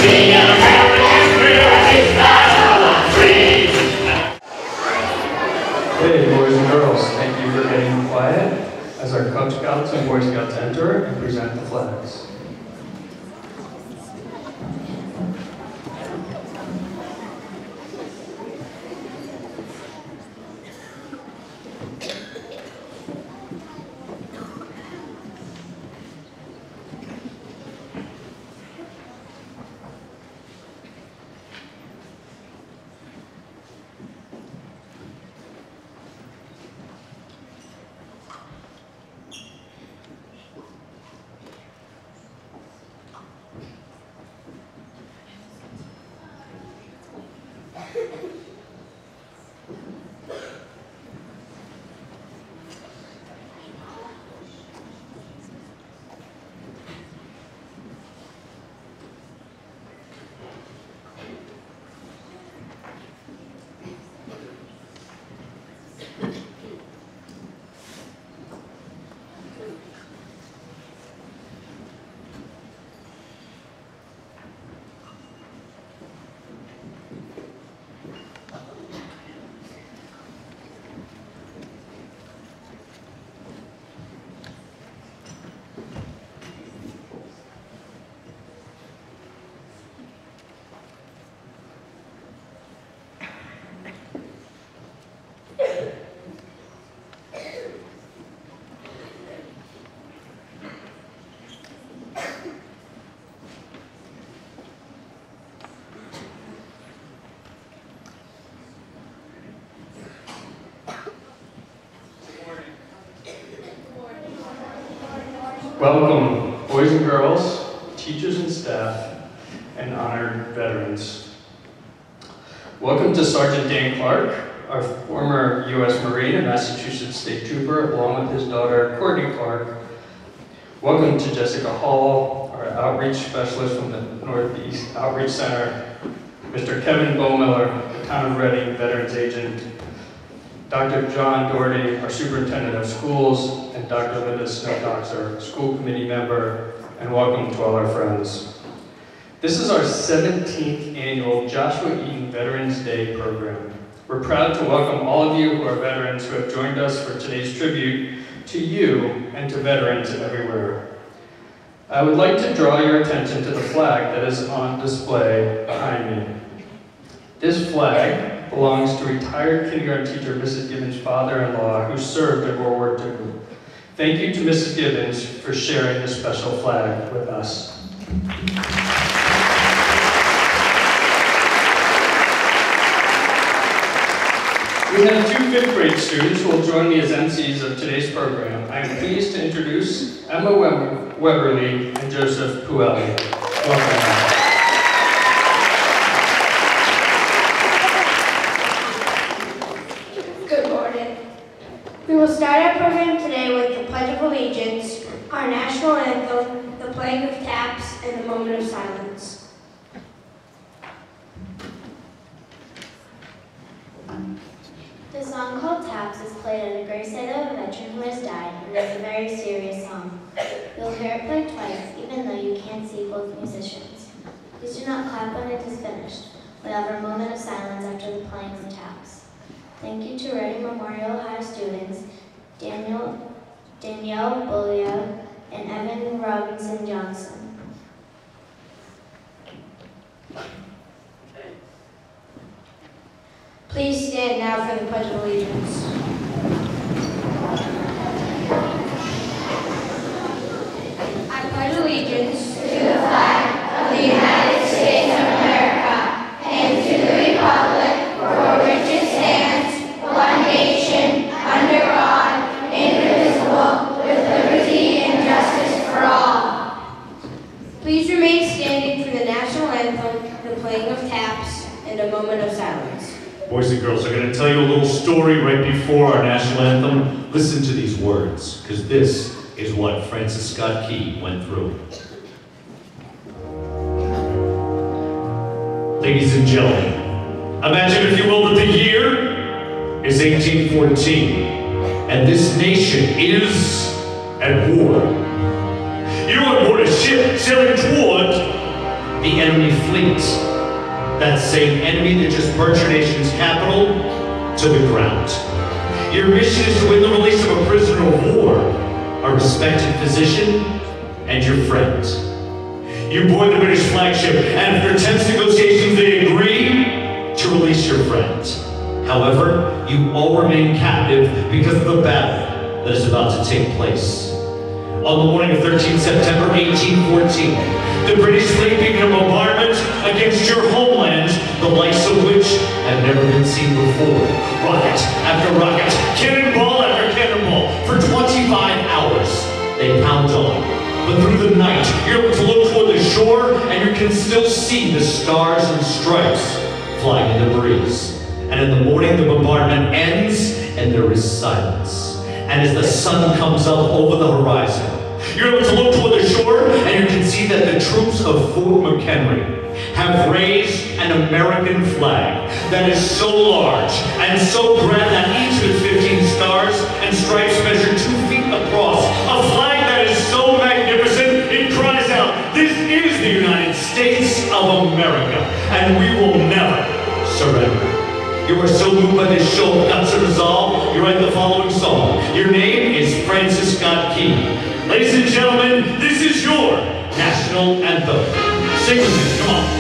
Hey, boys and girls, thank you for getting quiet as our Cub Scouts and Boy Scouts enter and present the flags. Welcome, boys and girls, teachers and staff, and honored veterans. Welcome to Sergeant Dan Clark, our former U.S. Marine and Massachusetts State Trooper, along with his daughter, Courtney Clark. Welcome to Jessica Hall, our outreach specialist from the Northeast Outreach Center, Mr. Kevin Bowmiller, the Town of Reading Veterans Agent, Dr. John Doherty, our Superintendent of Schools, and Dr. Linda Snowcox, our School Committee member, and welcome to all our friends. This is our 17th annual Joshua Eaton Veterans Day program. We're proud to welcome all of you who are veterans who have joined us for today's tribute to you and to veterans everywhere. I would like to draw your attention to the flag that is on display behind me. This flag belongs to retired kindergarten teacher Mrs. Gibbons' father-in-law who served in World War II. Thank you to Mrs. Gibbons for sharing this special flag with us. We have two fifth grade students who will join me as MCs of today's program. I am pleased to introduce Emma Weberly and Joseph Puelli. Welcome. We will start our program today with the Pledge of Allegiance, our national anthem, the playing of taps, and the moment of silence. The song called Taps is played at a gravesite of a veteran who has died, and is a very serious song. You'll hear it played twice, even though you can't see both musicians. Please do not clap when it is finished. We'll have a moment of silence after the playing of taps. Thank you to Reading Memorial High students, Danielle Bullia and Evan Robinson Johnson. Please stand now for the Pledge of Allegiance. I pledge allegiance to the flag of the United States of America and to the republic for which it stands, one nation, under God, indivisible, with liberty and justice for all. Please remain standing for the national anthem, the playing of taps, and a moment of silence. Boys and girls, I'm going to tell you a little story right before our national anthem. Listen to these words, because this is what Francis Scott Key went through. Ladies and gentlemen, imagine, if you will, that the year is 1814, and this nation is at war. You're on board a ship sailing toward the the enemy fleet. That same enemy that just burnt your nation's capital to the ground. Your mission is to win the release of a prisoner of war, a respected physician, and your friend. You board the British flagship, and after tense negotiations, they agree to release your friend. However, you all remain captive because of the battle that is about to take place. On the morning of 13 September 1814, the British fleet began a bombardment against your homeland, the likes of which had never been seen before. Rocket after rocket, cannonball after cannonball, for 25 hours they pound on. But through the night, you're able to look toward the shore, and you can still see the stars and stripes flying in the breeze. And in the morning, the bombardment ends, and there is silence. And as the sun comes up over the horizon, you're able to look toward the shore, and you can see that the troops of Fort McHenry have raised an American flag that is so large and so grand that each of its 15 stars and stripes measure 2 feet across. A flag that is so magnificent, it cries out, "This is the United States of America, and we will never surrender." You are so moved by this show of guts and resolve, you write the following song. Your name is Francis Scott Key. Ladies and gentlemen, this is your national anthem. Sing with me, come on.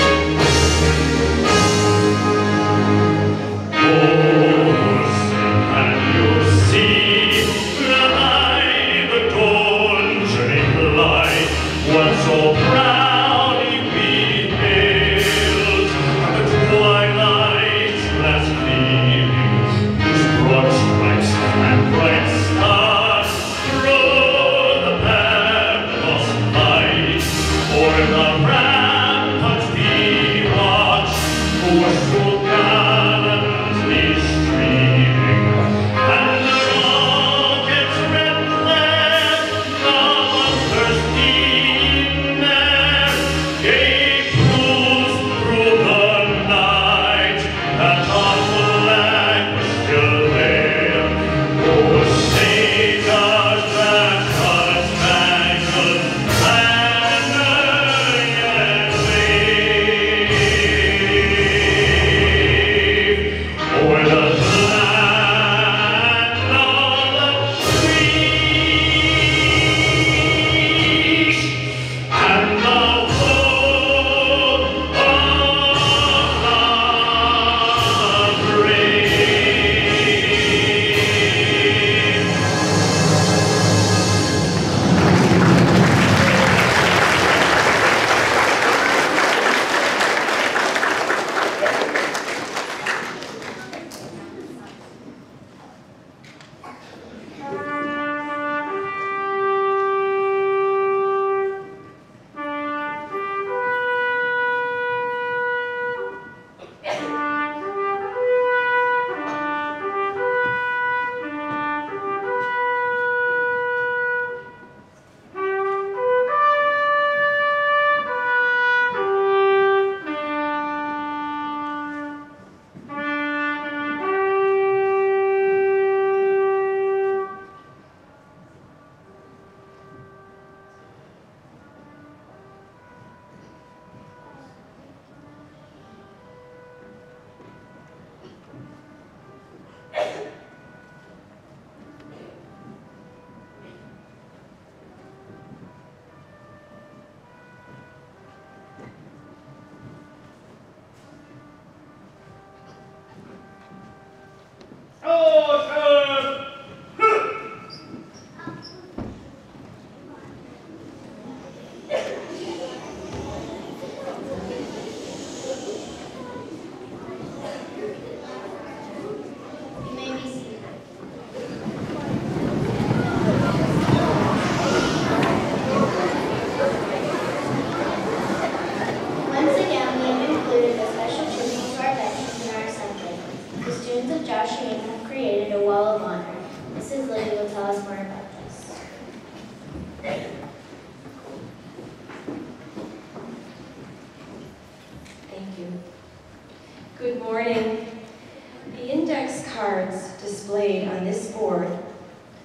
Good morning. The index cards displayed on this board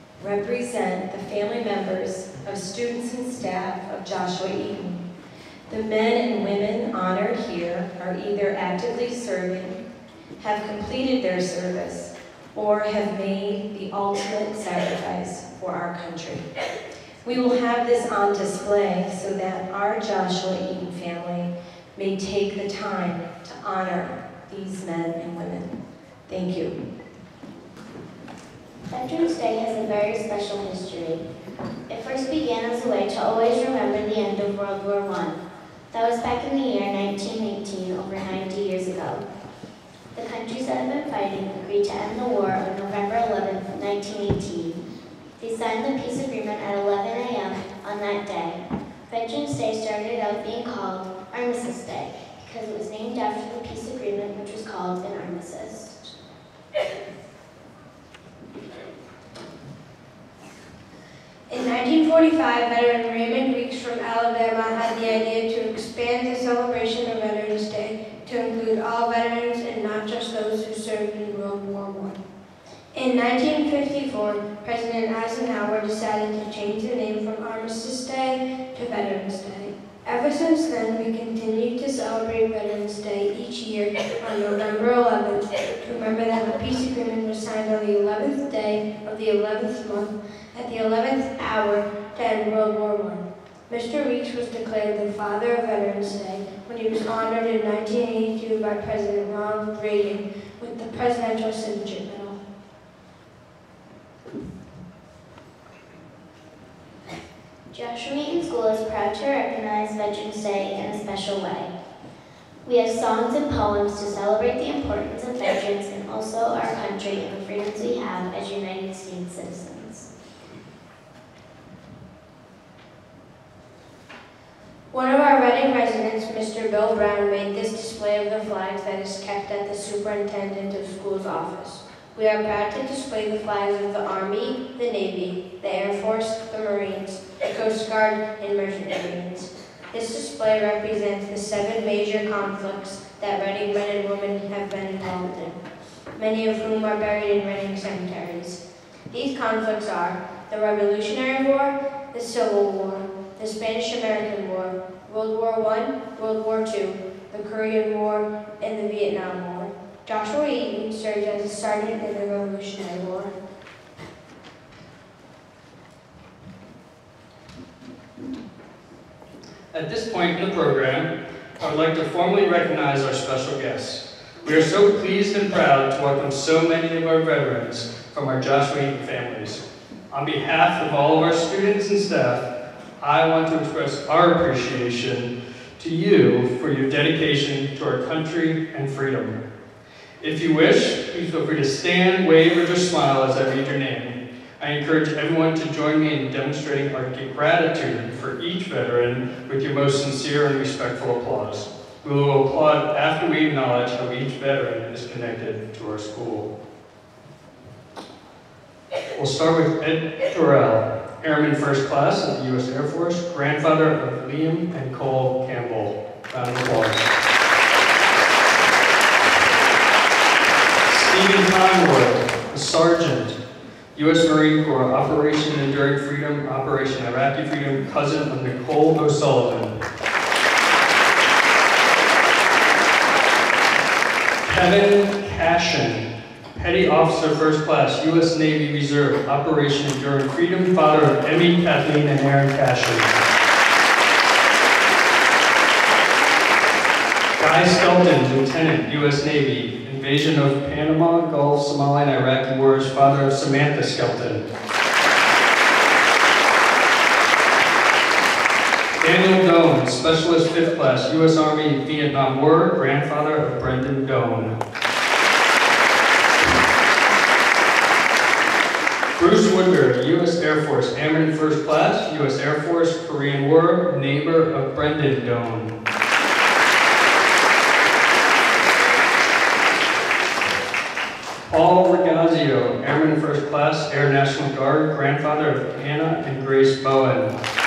represent the family members of students and staff of Joshua Eaton. The men and women honored here are either actively serving, have completed their service, or have made the ultimate sacrifice for our country. We will have this on display so that our Joshua Eaton family may take the time to honor these men and women. Thank you. Veterans Day has a very special history. It first began as a way to always remember the end of World War I. That was back in the year 1918, over 90 years ago. The countries that have been fighting agreed to end the war on November 11, 1918. They signed the peace agreement at 11 a.m. on that day. Veterans Day started out being called Armistice Day because it was named after the peace agreement, which was called an armistice. In 1945, veteran Raymond Weeks from Alabama had the idea to expand the celebration of Veterans Day to include all veterans and not just those who served in World War I. In 1954, President Eisenhower decided to change the name from Armistice Day to Veterans Day. Ever since then, we continue to celebrate Veterans Day each year on November 11th to remember that the peace agreement was signed on the 11th day of the 11th month at the 11th hour to end World War I. Mr. Weeks was declared the father of Veterans Day when he was honored in 1982 by President Ronald Reagan with the Presidential Citizenship Medal. Joshua Eaton School is proud to recognize Veterans Day in a special way. We have songs and poems to celebrate the importance of veterans and also our country and the freedoms we have as United States citizens. One of our Reading residents, Mr. Bill Brown, made this display of the flags that is kept at the Superintendent of Schools' office. We are proud to display the flags of the Army, the Navy, the Air Force, the Marines, the Coast Guard, and Merchant Marines. This display represents the 7 major conflicts that Reading men and women have been involved in, many of whom are buried in Reading cemeteries. These conflicts are the Revolutionary War, the Civil War, the Spanish-American War, World War I, World War II, the Korean War, and the Vietnam War. Joshua Eaton served as a sergeant in the Revolutionary War. At this point in the program, I would like to formally recognize our special guests. We are so pleased and proud to welcome so many of our veterans from our Joshua Eaton families. On behalf of all of our students and staff, I want to express our appreciation to you for your dedication to our country and freedom. If you wish, please feel free to stand, wave, or just smile as I read your name. I encourage everyone to join me in demonstrating our gratitude for each veteran with your most sincere and respectful applause. We will applaud after we acknowledge how each veteran is connected to our school. We'll start with Ed Terrell, Airman First Class of the U.S. Air Force, grandfather of Liam and Cole Campbell. Round of applause. Stephen Conroy, a sergeant, U.S. Marine Corps, Operation Enduring Freedom, Operation Iraqi Freedom, cousin of Nicole O'Sullivan. Kevin Cashin, Petty Officer First Class, U.S. Navy Reserve, Operation Enduring Freedom, father of Emmy, Kathleen, and Aaron Cashin. Guy Skelton, Lieutenant, U.S. Navy, Invasion of Panama, Gulf, Somalia, and Iraqi Wars, father of Samantha Skelton. Daniel Doan, Specialist 5th Class, U.S. Army, Vietnam War, grandfather of Brendan Doan. Bruce Woodbury, U.S. Air Force, Airman First Class, U.S. Air Force, Korean War, neighbor of Brendan Doan. Paul Regazio, Airman First Class, Air National Guard, grandfather of Anna and Grace Bowen.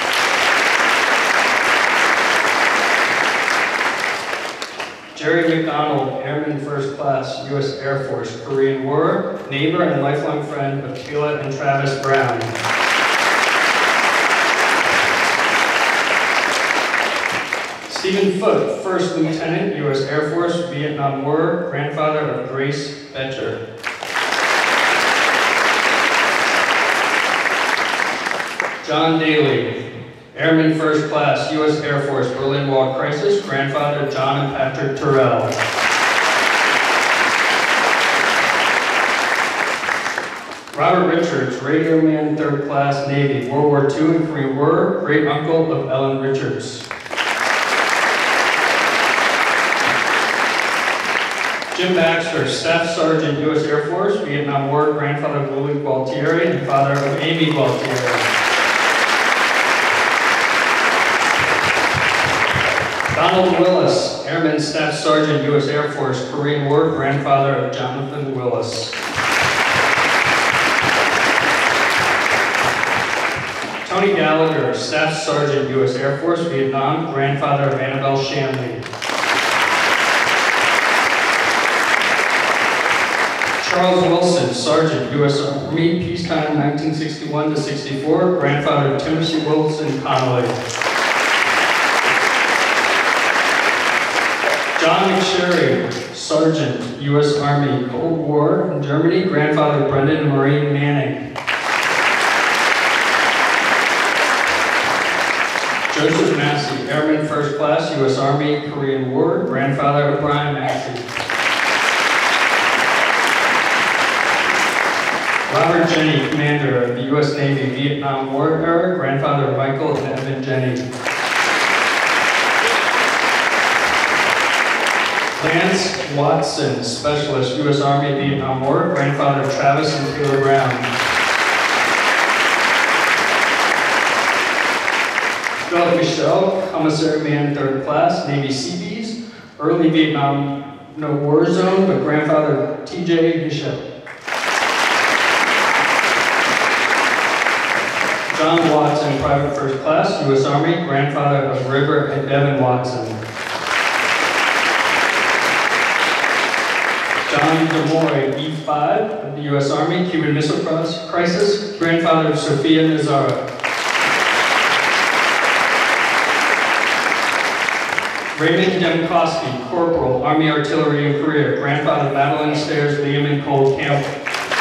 Jerry McDonald, Airman First Class, U.S. Air Force, Korean War, neighbor and lifelong friend of Kayla and Travis Brown. Stephen Foote, First Lieutenant, U.S. Air Force, Vietnam War, grandfather of Grace Betcher. John Daly, Airman First Class, U.S. Air Force, Berlin Wall Crisis, grandfather of John and Patrick Terrell. Robert Richards, Radio Man Third Class, Navy, World War II and Korean War, great uncle of Ellen Richards. Jim Baxter, Staff Sergeant, U.S. Air Force, Vietnam War, grandfather of Willie Gualtieri and father of Amy Gualtieri. Donald Willis, Airman Staff Sergeant, U.S. Air Force, Korean War, grandfather of Jonathan Willis. Tony Gallagher, Staff Sergeant, U.S. Air Force, Vietnam, grandfather of Annabelle Shanley. Charles Wilson, Sergeant, U.S. Army, peacetime 1961 to 64, grandfather of Timothy Wilson Connolly. John McSherry, Sergeant, U.S. Army, Cold War in Germany, grandfather of Brendan and Maureen Manning. Joseph Massey, Airman First Class, U.S. Army, Korean War, grandfather of Brian Massey. Robert Jenny, Commander of the U.S. Navy, Vietnam War era, grandfather of Michael and Evan Jenny. Lance Watson, Specialist, U.S. Army, Vietnam War, grandfather of Travis and Taylor Brown. Philip Michel, Commissary Man Third Class, Navy Seabees, early Vietnam, no war zone, but grandfather of T.J. Michel. John Watson, Private First Class, U.S. Army, grandfather of River and Devin Watson. John DeMoy, E-5 of the U.S. Army, Cuban Missile Crisis, grandfather of Sophia Nazara. Raymond Demkowski, Corporal, Army Artillery in Korea, grandfather of Madeline Stairs, Liam and Cole Campbell.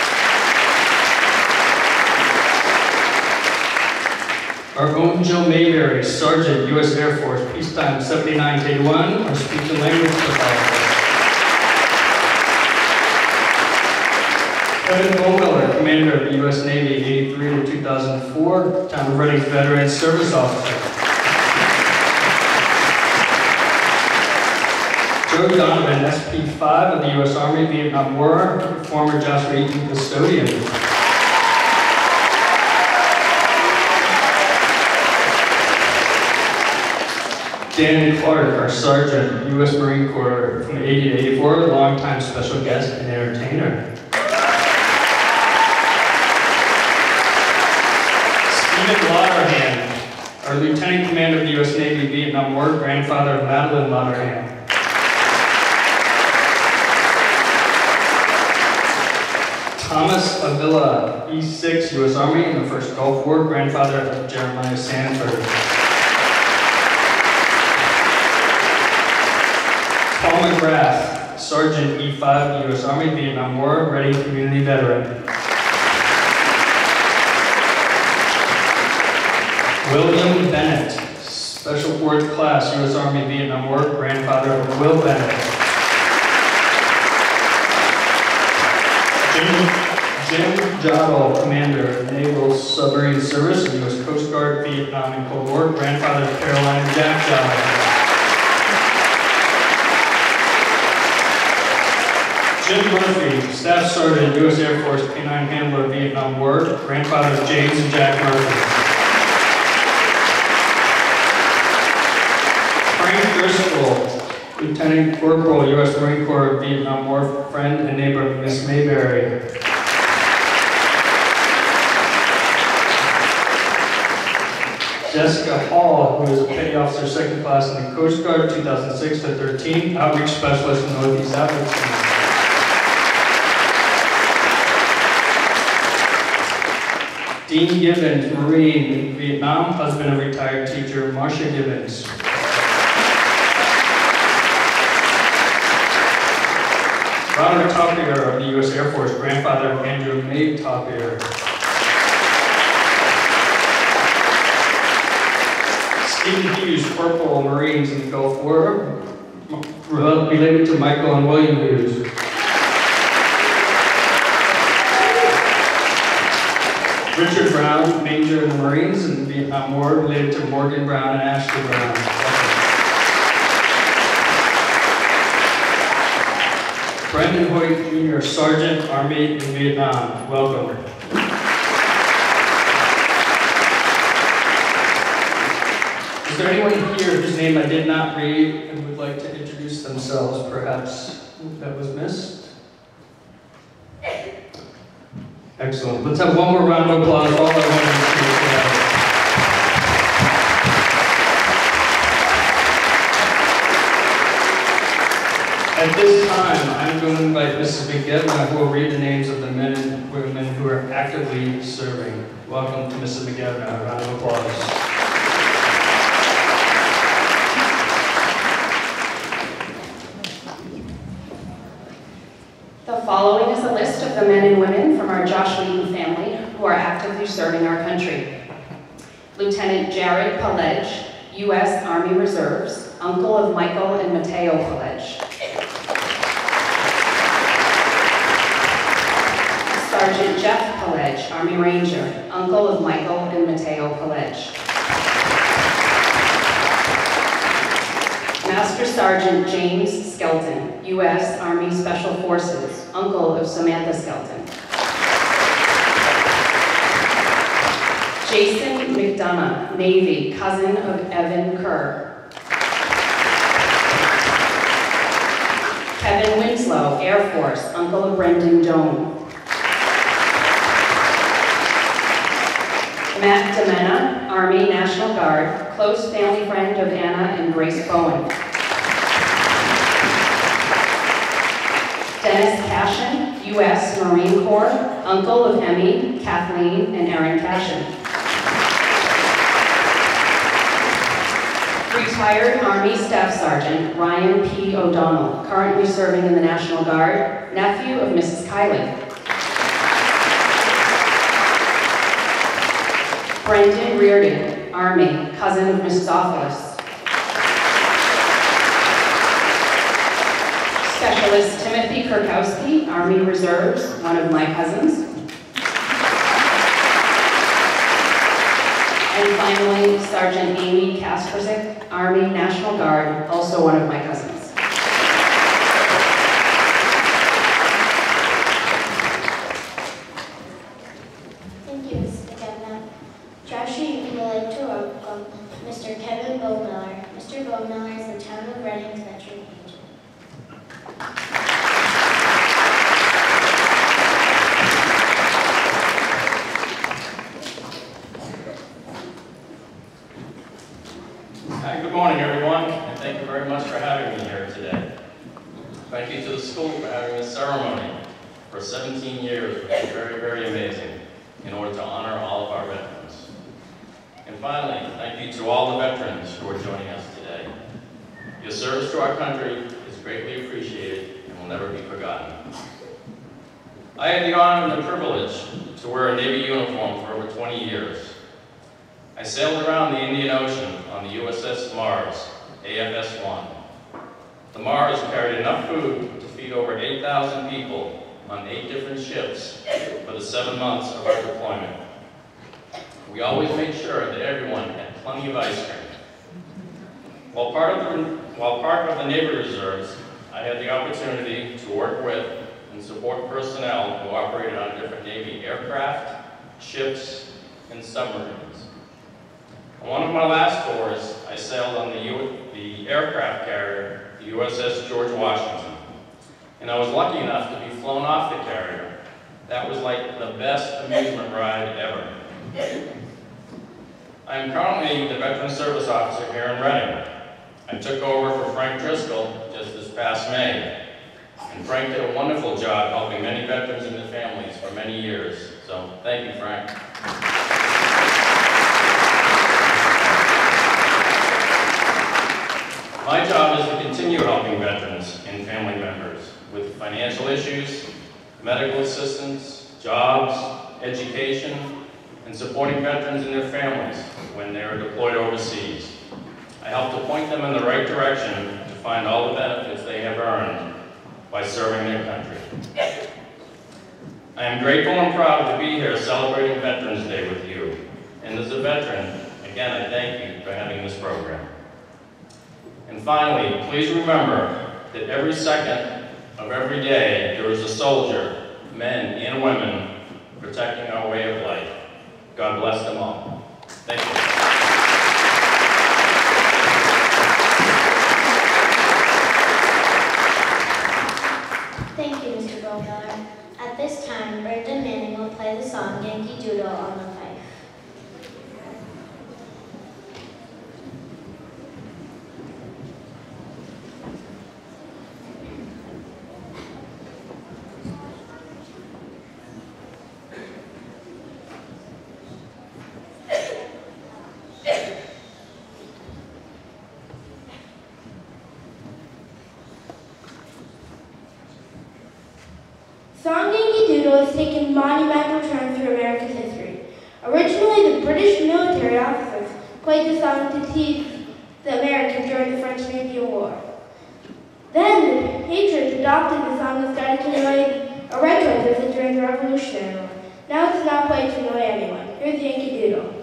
Our own Jill Mayberry, Sergeant, U.S. Air Force, peacetime 79 to 81, our speech and language pathologist. Kevin Bowmiller, Commander of the U.S. Navy, 83 to 2004, Town of Reading's Veteran Service Officer. Joe Donovan, SP5 of the U.S. Army, Vietnam War, former Joshua Eaton custodian. Dan Clark, our Sergeant, U.S. Marine Corps from 80 to 84, longtime special guest and entertainer. Stephen Lauderhand, our Lieutenant Commander of the U.S. Navy, Vietnam War, grandfather of Madeline Lauderhand. Thomas Avila, E6, U.S. Army in the First Gulf War, grandfather of Jeremiah Sanford. Paul McGrath, Sergeant, E5, U.S. Army, Vietnam War, Reading Community Veteran. William Bennett, Special Fourth Class, U.S. Army, Vietnam War, grandfather of Will Bennett. Jim Jodl, Commander, Naval Submarine Service, U.S. Coast Guard, Vietnam and Cold War, grandfather of Caroline Jack Jodl. Jim Murphy, Staff Sergeant, U.S. Air Force, K-9 Handler, Vietnam War, grandfather of James and Jack Murphy. Frank Driscoll, Lieutenant Corporal, U.S. Marine Corps, Vietnam War, friend and neighbor of Miss Mayberry. Jessica Hall, who is a Petty Officer Second Class in the Coast Guard, 2006 to 13, Outreach Specialist in Northeast Appalachia. Dean Gibbons, Marine, Vietnam, husband of retired teacher Marcia Gibbons. Top-Ear of the U.S. Air Force, grandfather Andrew May Top-Ear. Stephen Hughes, Corporal Marines in the Gulf War, related to Michael and William Hughes. Richard Brown, Major in the Marines in the Vietnam War, related to Morgan Brown and Ashley Brown. Brendan Hoyt, Jr., Sergeant, Army in Vietnam. Welcome. Is there anyone here whose name I did not read and would like to introduce themselves, perhaps, that was missed? Excellent. Let's have one more round of applause. All I wanted to say At this time, I'm going to invite Mrs. McGetna, who will read the names of the men and women who are actively serving. Welcome to Mrs. McGetna. A round of applause. The following is a list of the men and women from our Joshua Eaton family who are actively serving our country. Lieutenant Jared Palej, U.S. Army Reserves, uncle of Michael and Mateo Palej. Sergeant Jeff Palej, Army Ranger, uncle of Michael and Mateo Palej. Master Sergeant James Skelton, U.S. Army Special Forces, uncle of Samantha Skelton. Jason McDonough, Navy, cousin of Evan Kerr. Kevin Winslow, Air Force, uncle of Brendan Doan. Matt DeMena, Army National Guard, close family friend of Anna and Grace Bowen. Dennis Cashin, U.S. Marine Corps, uncle of Emmy, Kathleen, and Aaron Cashin. Retired Army Staff Sergeant Ryan P. O'Donnell, currently serving in the National Guard, nephew of Mrs. Kylie. Brendan Reardon, Army, cousin of Mrs. Offalis. Specialist Timothy Kurkowski, Army Reserves, one of my cousins. And finally, Sergeant Amy Kaspersick, Army National Guard, also one of my cousins. Thank you, Mrs. McGetna. Joshua Eaton would like to welcome Mr. Kevin Bowmiller. Mr. Bowmiller is the Town of Reading's veteran agent. Hi, good morning, everyone, and thank you very much for having me here today. Thank you to the school for having this ceremony for 17 years, which is very, very amazing, in order to honor all of our veterans. And finally, thank you to all the veterans who are joining us today. Your service to our country is greatly appreciated and will never be forgotten. I had the honor and the privilege to wear a Navy uniform for over 20 years. I sailed around the Indian Ocean on the USS Mars, AFS-1. The Mars carried enough food to feed over 8,000 people on 8 different ships for the 7 months of our deployment. We always made sure that everyone had plenty of ice cream. While part of the Navy Reserves, I had the opportunity to work with and support personnel who operated on different Navy aircraft, ships, and submarines. On one of my last tours, I sailed on the aircraft carrier, the USS George Washington, and I was lucky enough to be flown off the carrier. That was like the best amusement ride ever. I am currently the Veteran Service Officer here in Reading. I took over for Frank Driscoll just this past May, and Frank did a wonderful job helping many veterans and their families for many years. So thank you, Frank. My job is to continue helping veterans and family members with financial issues, medical assistance, jobs, education, and supporting veterans and their families when they are deployed overseas. I help to point them in the right direction to find all the benefits they have earned by serving their country. I am grateful and proud to be here celebrating Veterans Day with you. And as a veteran, again, I thank you for having this program. And finally, please remember that every second of every day there is a soldier, men and women, protecting our way of life. God bless them all. Thank you. Thank you, Mr. Goldmiller. At this time, Brenda Manning will play the song Yankee Doodle on the fife. Song Yankee Doodle has taken monumental turns through America's history. Originally, the British military officers played the song to tease the Americans during the French and Indian War. Then, the patriots adopted the song and started to annoy the Redcoats during the Revolutionary War. Now it's not played to annoy anyone. Here's Yankee Doodle.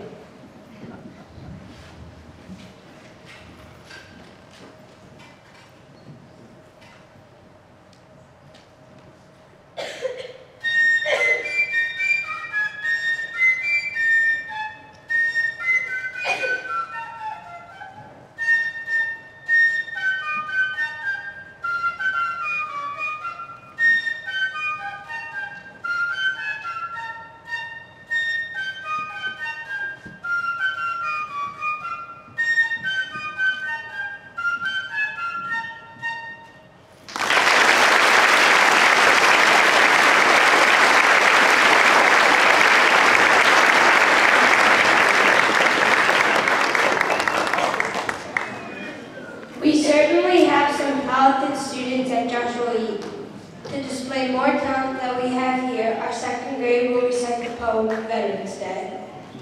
We certainly have some talented students at Joshua Eaton. To display more talent that we have here, our second grade will recite the poem on Veterans Day.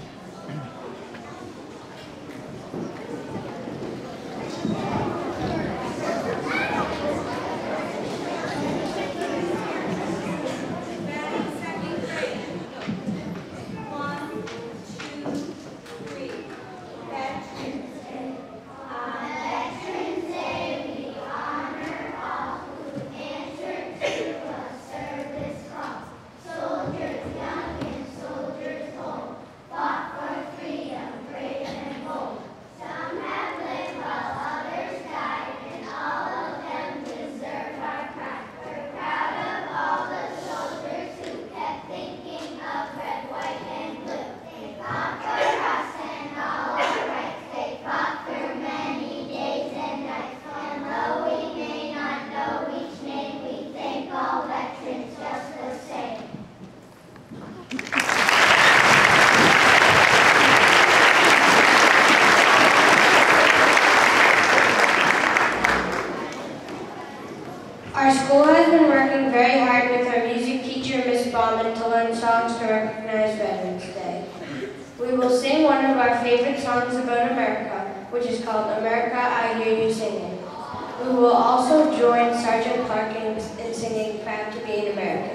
Our school has been working very hard with our music teacher, Miss Bauman, to learn songs to recognize Veterans Day. We will sing one of our favorite songs about America, which is called America, I Hear You Singing. We will also join Sergeant Clark in singing Proud to Be an American.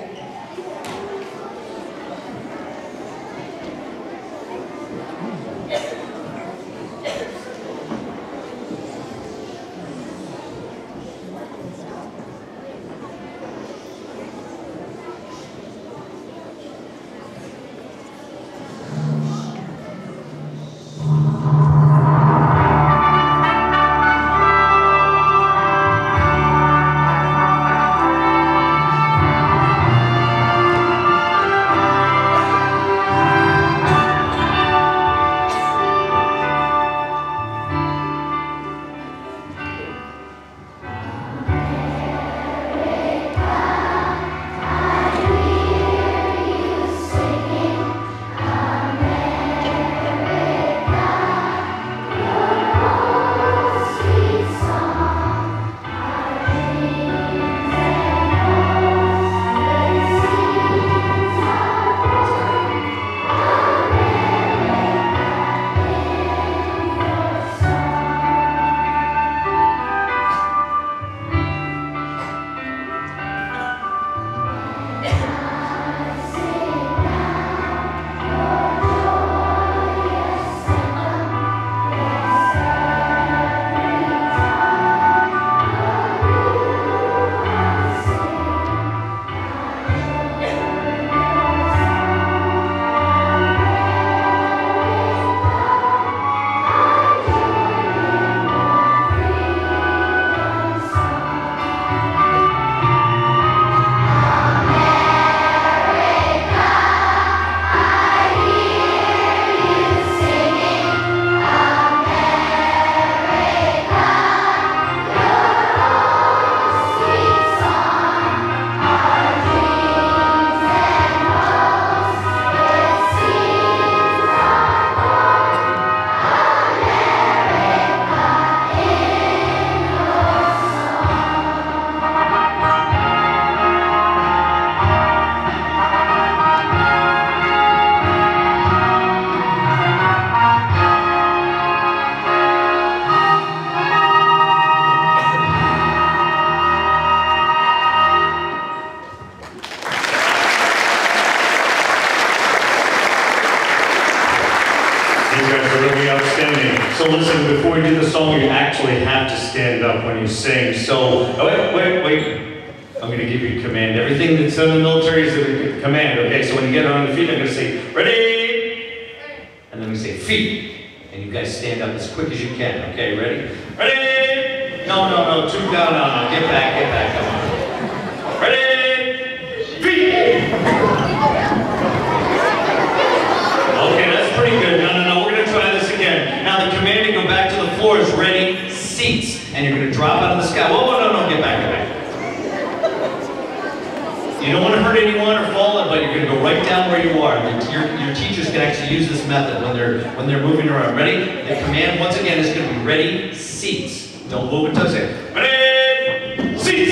stand up when you sing. So, wait. I'm going to give you a command. Everything that's in the military is a command, okay? So when you get on the feet, I'm going to say, ready? And then we say, feet. And you guys stand up as quick as you can, okay? Ready? Ready? No, two down, no. Get back, come on. Ready? Feet! Okay, that's pretty good. No, we're going to try this again. Now the command to go back to the floor is ready, seats. And you're going to drop out of the sky. Whoa, no, get back. You don't want to hurt anyone or fall, but you're going to go right down where you are. Your teachers can actually use this method when they're moving around. Ready? The command, once again, is going to be ready, seats. Don't move until I say, ready, seats!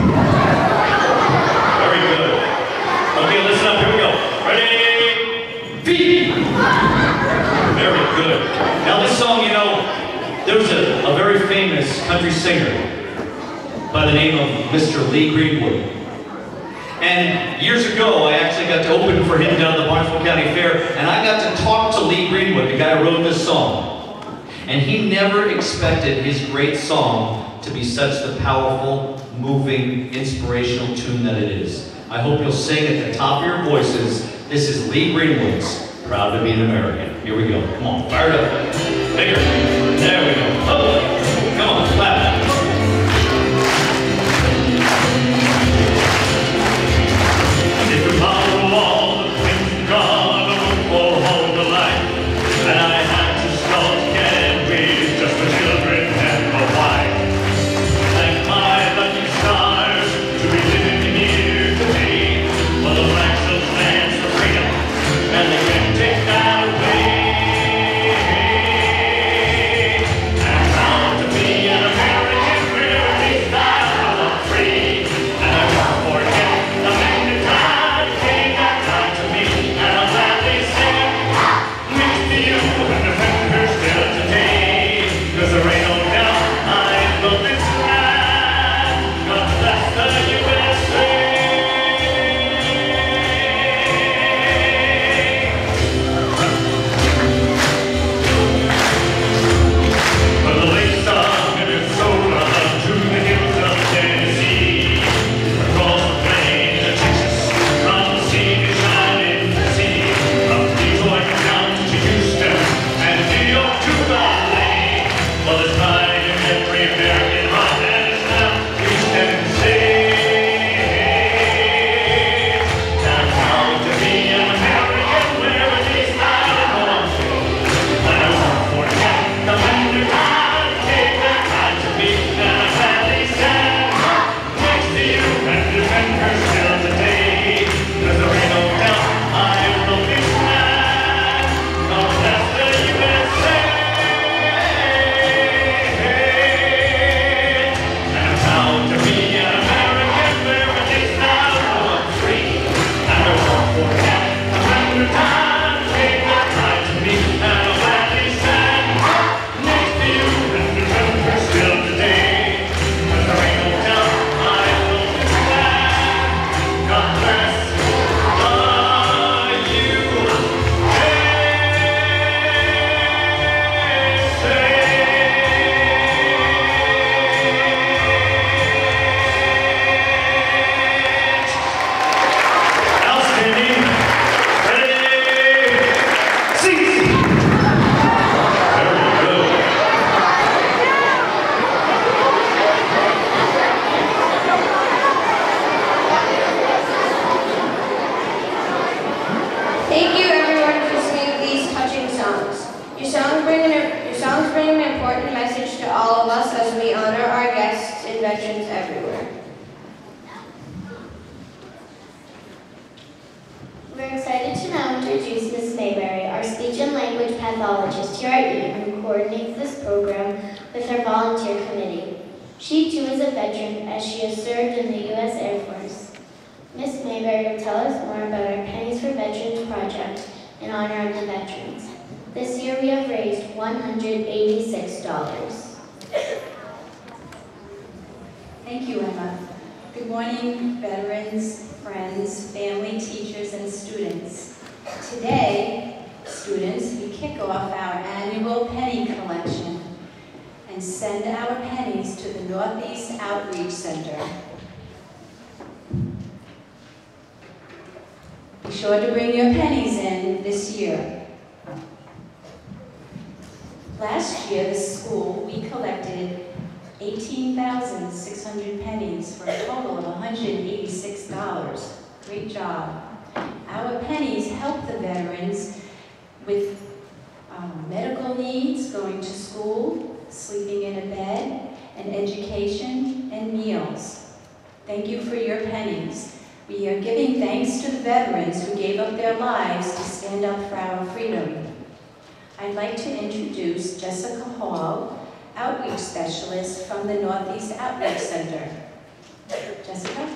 Very good. Okay, listen up, here we go. Ready, feet! Very good. Now this song, there was a very famous country singer by the name of Mr. Lee Greenwood. And years ago, I actually got to open for him down at the Barnstable County Fair, and I got to talk to Lee Greenwood, the guy who wrote this song. And he never expected his great song to be such the powerful, moving, inspirational tune that it is. I hope you'll sing at the top of your voices. This is Lee Greenwood's Proud to Be an American. Here we go. Come on, fire it up. Bigger. There we go. Oh, come on, clap. We're excited to now introduce Ms. Mayberry, our speech and language pathologist here at Eaton, who coordinates this program with our volunteer committee. She too is a veteran, as she has served in the U.S. Air Force. Ms. Mayberry will tell us more about our Pennies for Veterans project in honor of the veterans. This year we have raised $186. Thank you, Emma. Good morning, veterans, friends, family, teachers, and students. Today, students, we kick off our annual penny collection. And and send our pennies to the Northeast Outreach Center. Be sure to bring your pennies in this year. Last year, the school, we collected 18,600 pennies for a total of $186. Great job. Our pennies help the veterans with medical needs, going to school, sleeping in a bed, and education and meals. Thank you for your pennies. We are giving thanks to the veterans who gave up their lives to stand up for our freedom. I'd like to introduce Jessica Hall, Outreach Specialist from the Northeast Outreach Center. Jessica?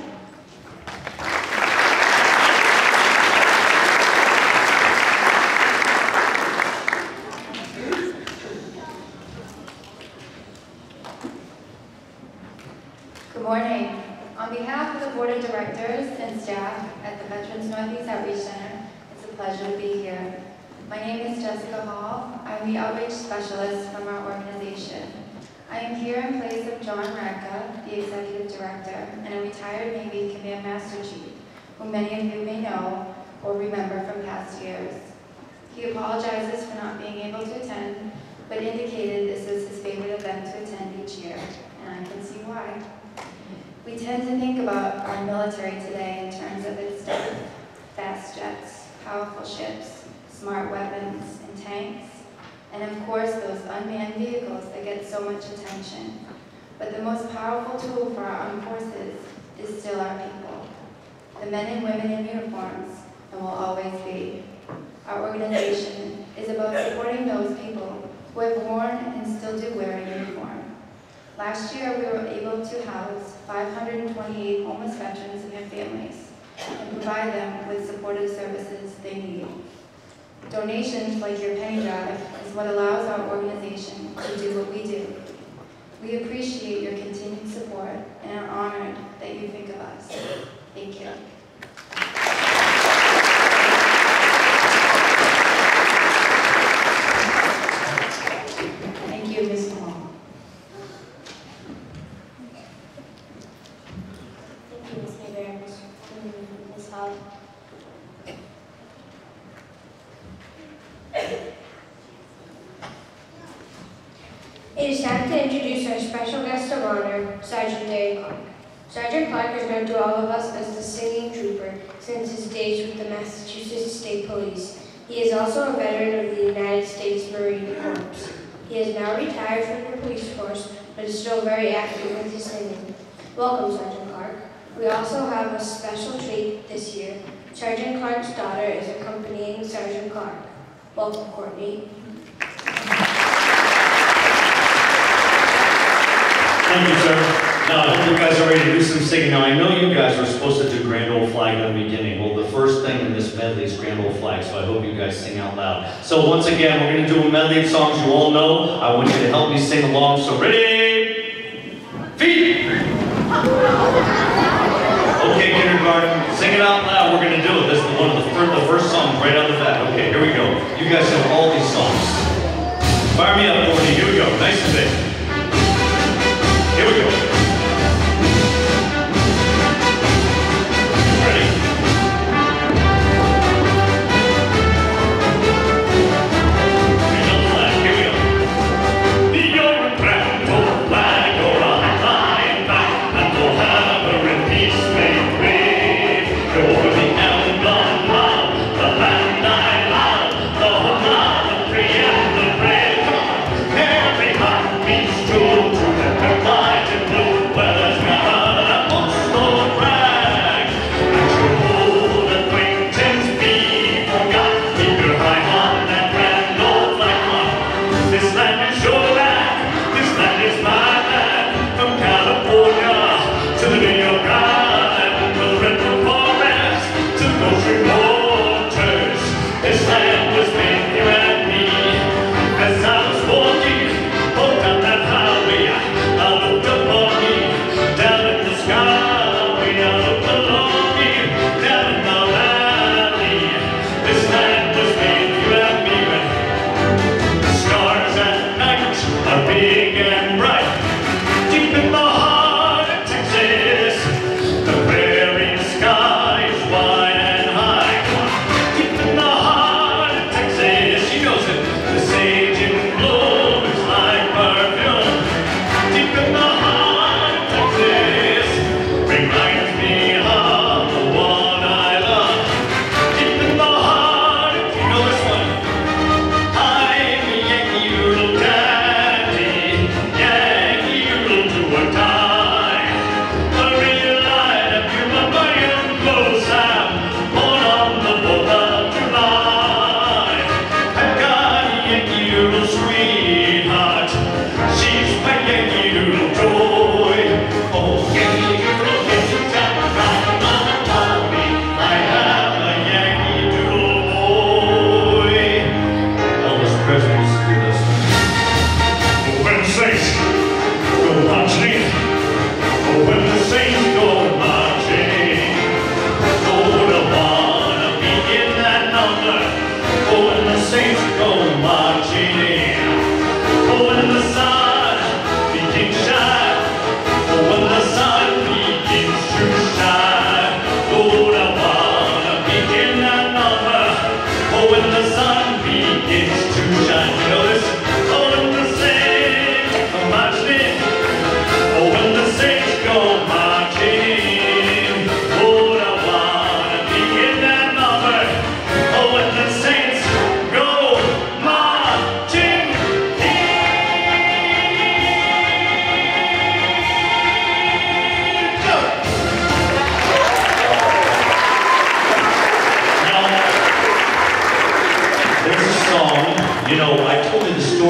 Good morning. On behalf of the Board of Directors and staff at the Veterans Northeast Outreach Center, it's a pleasure to be here. My name is Jessica Hall. I'm the Outreach Specialist from our organization. I am here in place of John Radka, the Executive Director, and a retired Navy Command Master Chief, who many of you may know or remember from past years. He apologizes for not being able to attend, but indicated this is his favorite event to attend each year, and I can see why. We tend to think about our military today in terms of its strength, fast jets, powerful ships, smart weapons, and tanks, and of course those unmanned vehicles that get so much attention. But the most powerful tool for our armed forces is still our people, the men and women in uniforms, and will always be. Our organization is about supporting those people who have worn and still do wear a uniform. Last year, we were able to house 528 homeless veterans and their families and provide them with supportive services they need. Donations like your penny drive is what allows our organization to do what we do. We appreciate your continued support and are honored that you think of us. Thank you. Thank you, Ms. Hall. Thank you, Ms. Haber and Ms. Hall. It is time to introduce our special guest of honor, Sergeant Derek Clark. Sergeant Clark is known to all of us as the singing trooper since his days with the Massachusetts State Police. He is also a veteran of the United States Marine Corps. He is now retired from the police force, but is still very active with his singing. Welcome, Sergeant Clark. We also have a special treat this year. Sergeant Clark's daughter is accompanying Sergeant Clark. Welcome, Courtney. Thank you, sir. Now, I hope you guys are ready to do some singing. Now, I know you guys were supposed to do Grand Old Flag in the beginning. Well, the first thing in this medley is Grand Old Flag, so I hope you guys sing out loud. So once again, we're going to do a medley of songs you all know. I want you to help me sing along. So ready? Feet! Okay, kindergarten, sing it out loud. We're going to do it. This is one of the first songs right out of the bat. Okay, here we go. You guys know all these songs. Fire me up, Courtney. Here we go. Nice and big. Here we go. Ready? Bring up the flag. Here we go. You're a grand old flag, you're a high and back, and we'll have her in peace made brave. You're the emblem of the land I love, the homeland, the free and the brave. Every heart beats true to the light and blue.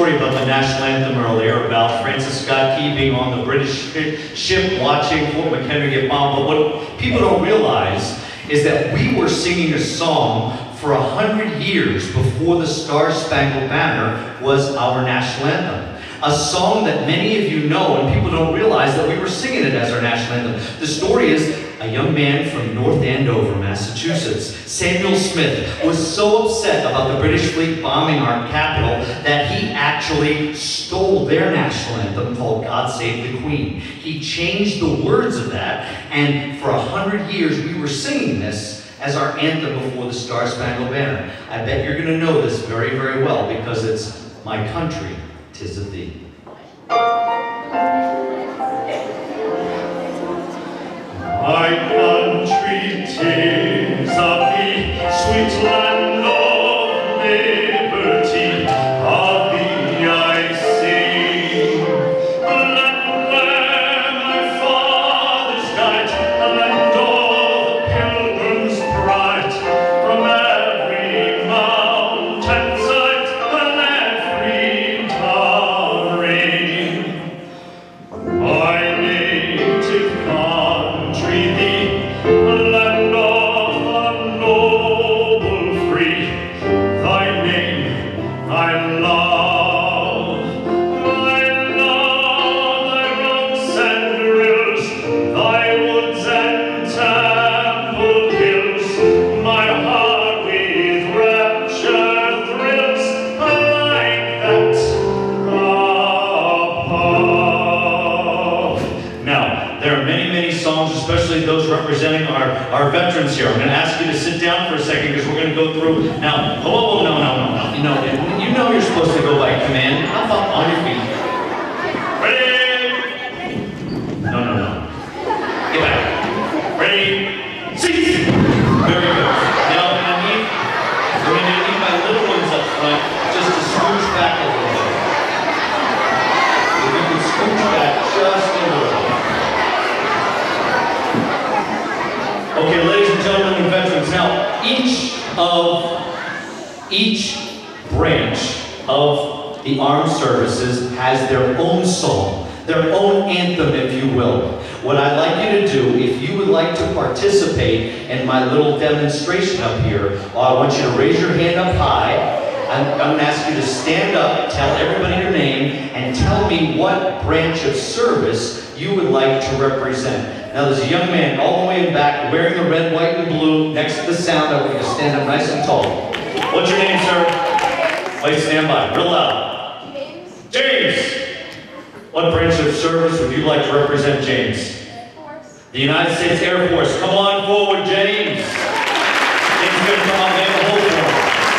story about the national anthem earlier, about Francis Scott Key being on the British ship watching Fort McHenry get bombed. But what people don't realize is that we were singing a song for 100 years before the Star-Spangled Banner was our national anthem. A song that many of you know, and people don't realize that we were singing it as our national anthem. The story is a young man from North Andover, Massachusetts, Samuel Smith, was so upset about the British fleet bombing our capital that he actually stole their national anthem called God Save the Queen. He changed the words of that, and for 100 years we were singing this as our anthem before the Star-Spangled Banner. I bet you're going to know this very, very well because it's My Country, 'Tis of Thee. My country, 'tis of thee, sweet land of liberty, of thee I sing. The land where my fathers died, the land of the pilgrims bright, from every mountainside and every town ring. My native country, the land of the noble free, thy name I love. I love thy rocks and rills, thy woods and temple hills. My heart with rapture thrills, like that above. Now, there are many, many songs, especially those representing our veterans here. I'm going to ask you to sit down for a second because we're going to go through. Now, oh, no. You know you're supposed to go by command. How about on your feet? Ready? No. Get back. Ready? Cease! Very good. Now, I'm going to need my little ones up front just to scooch back a little bit. If you can scooch back just a little. Okay, ladies and gentlemen and veterans, now each branch of the armed services has their own song, their own anthem, if you will. What I'd like you to do, if you would like to participate in my little demonstration up here, I want you to raise your hand up high. I'm going to ask you to stand up, tell everybody your name, and tell me what branch of service you would like to represent. Now there's a young man all the way in back wearing the red, white, and blue next to the sound. I want you to stand up nice and tall. What's your name, sir? Please stand by, real loud. James! What branch of service would you like to represent, James? Air Force. The United States Air Force. Come on forward, James. James is going to come on and hold for him.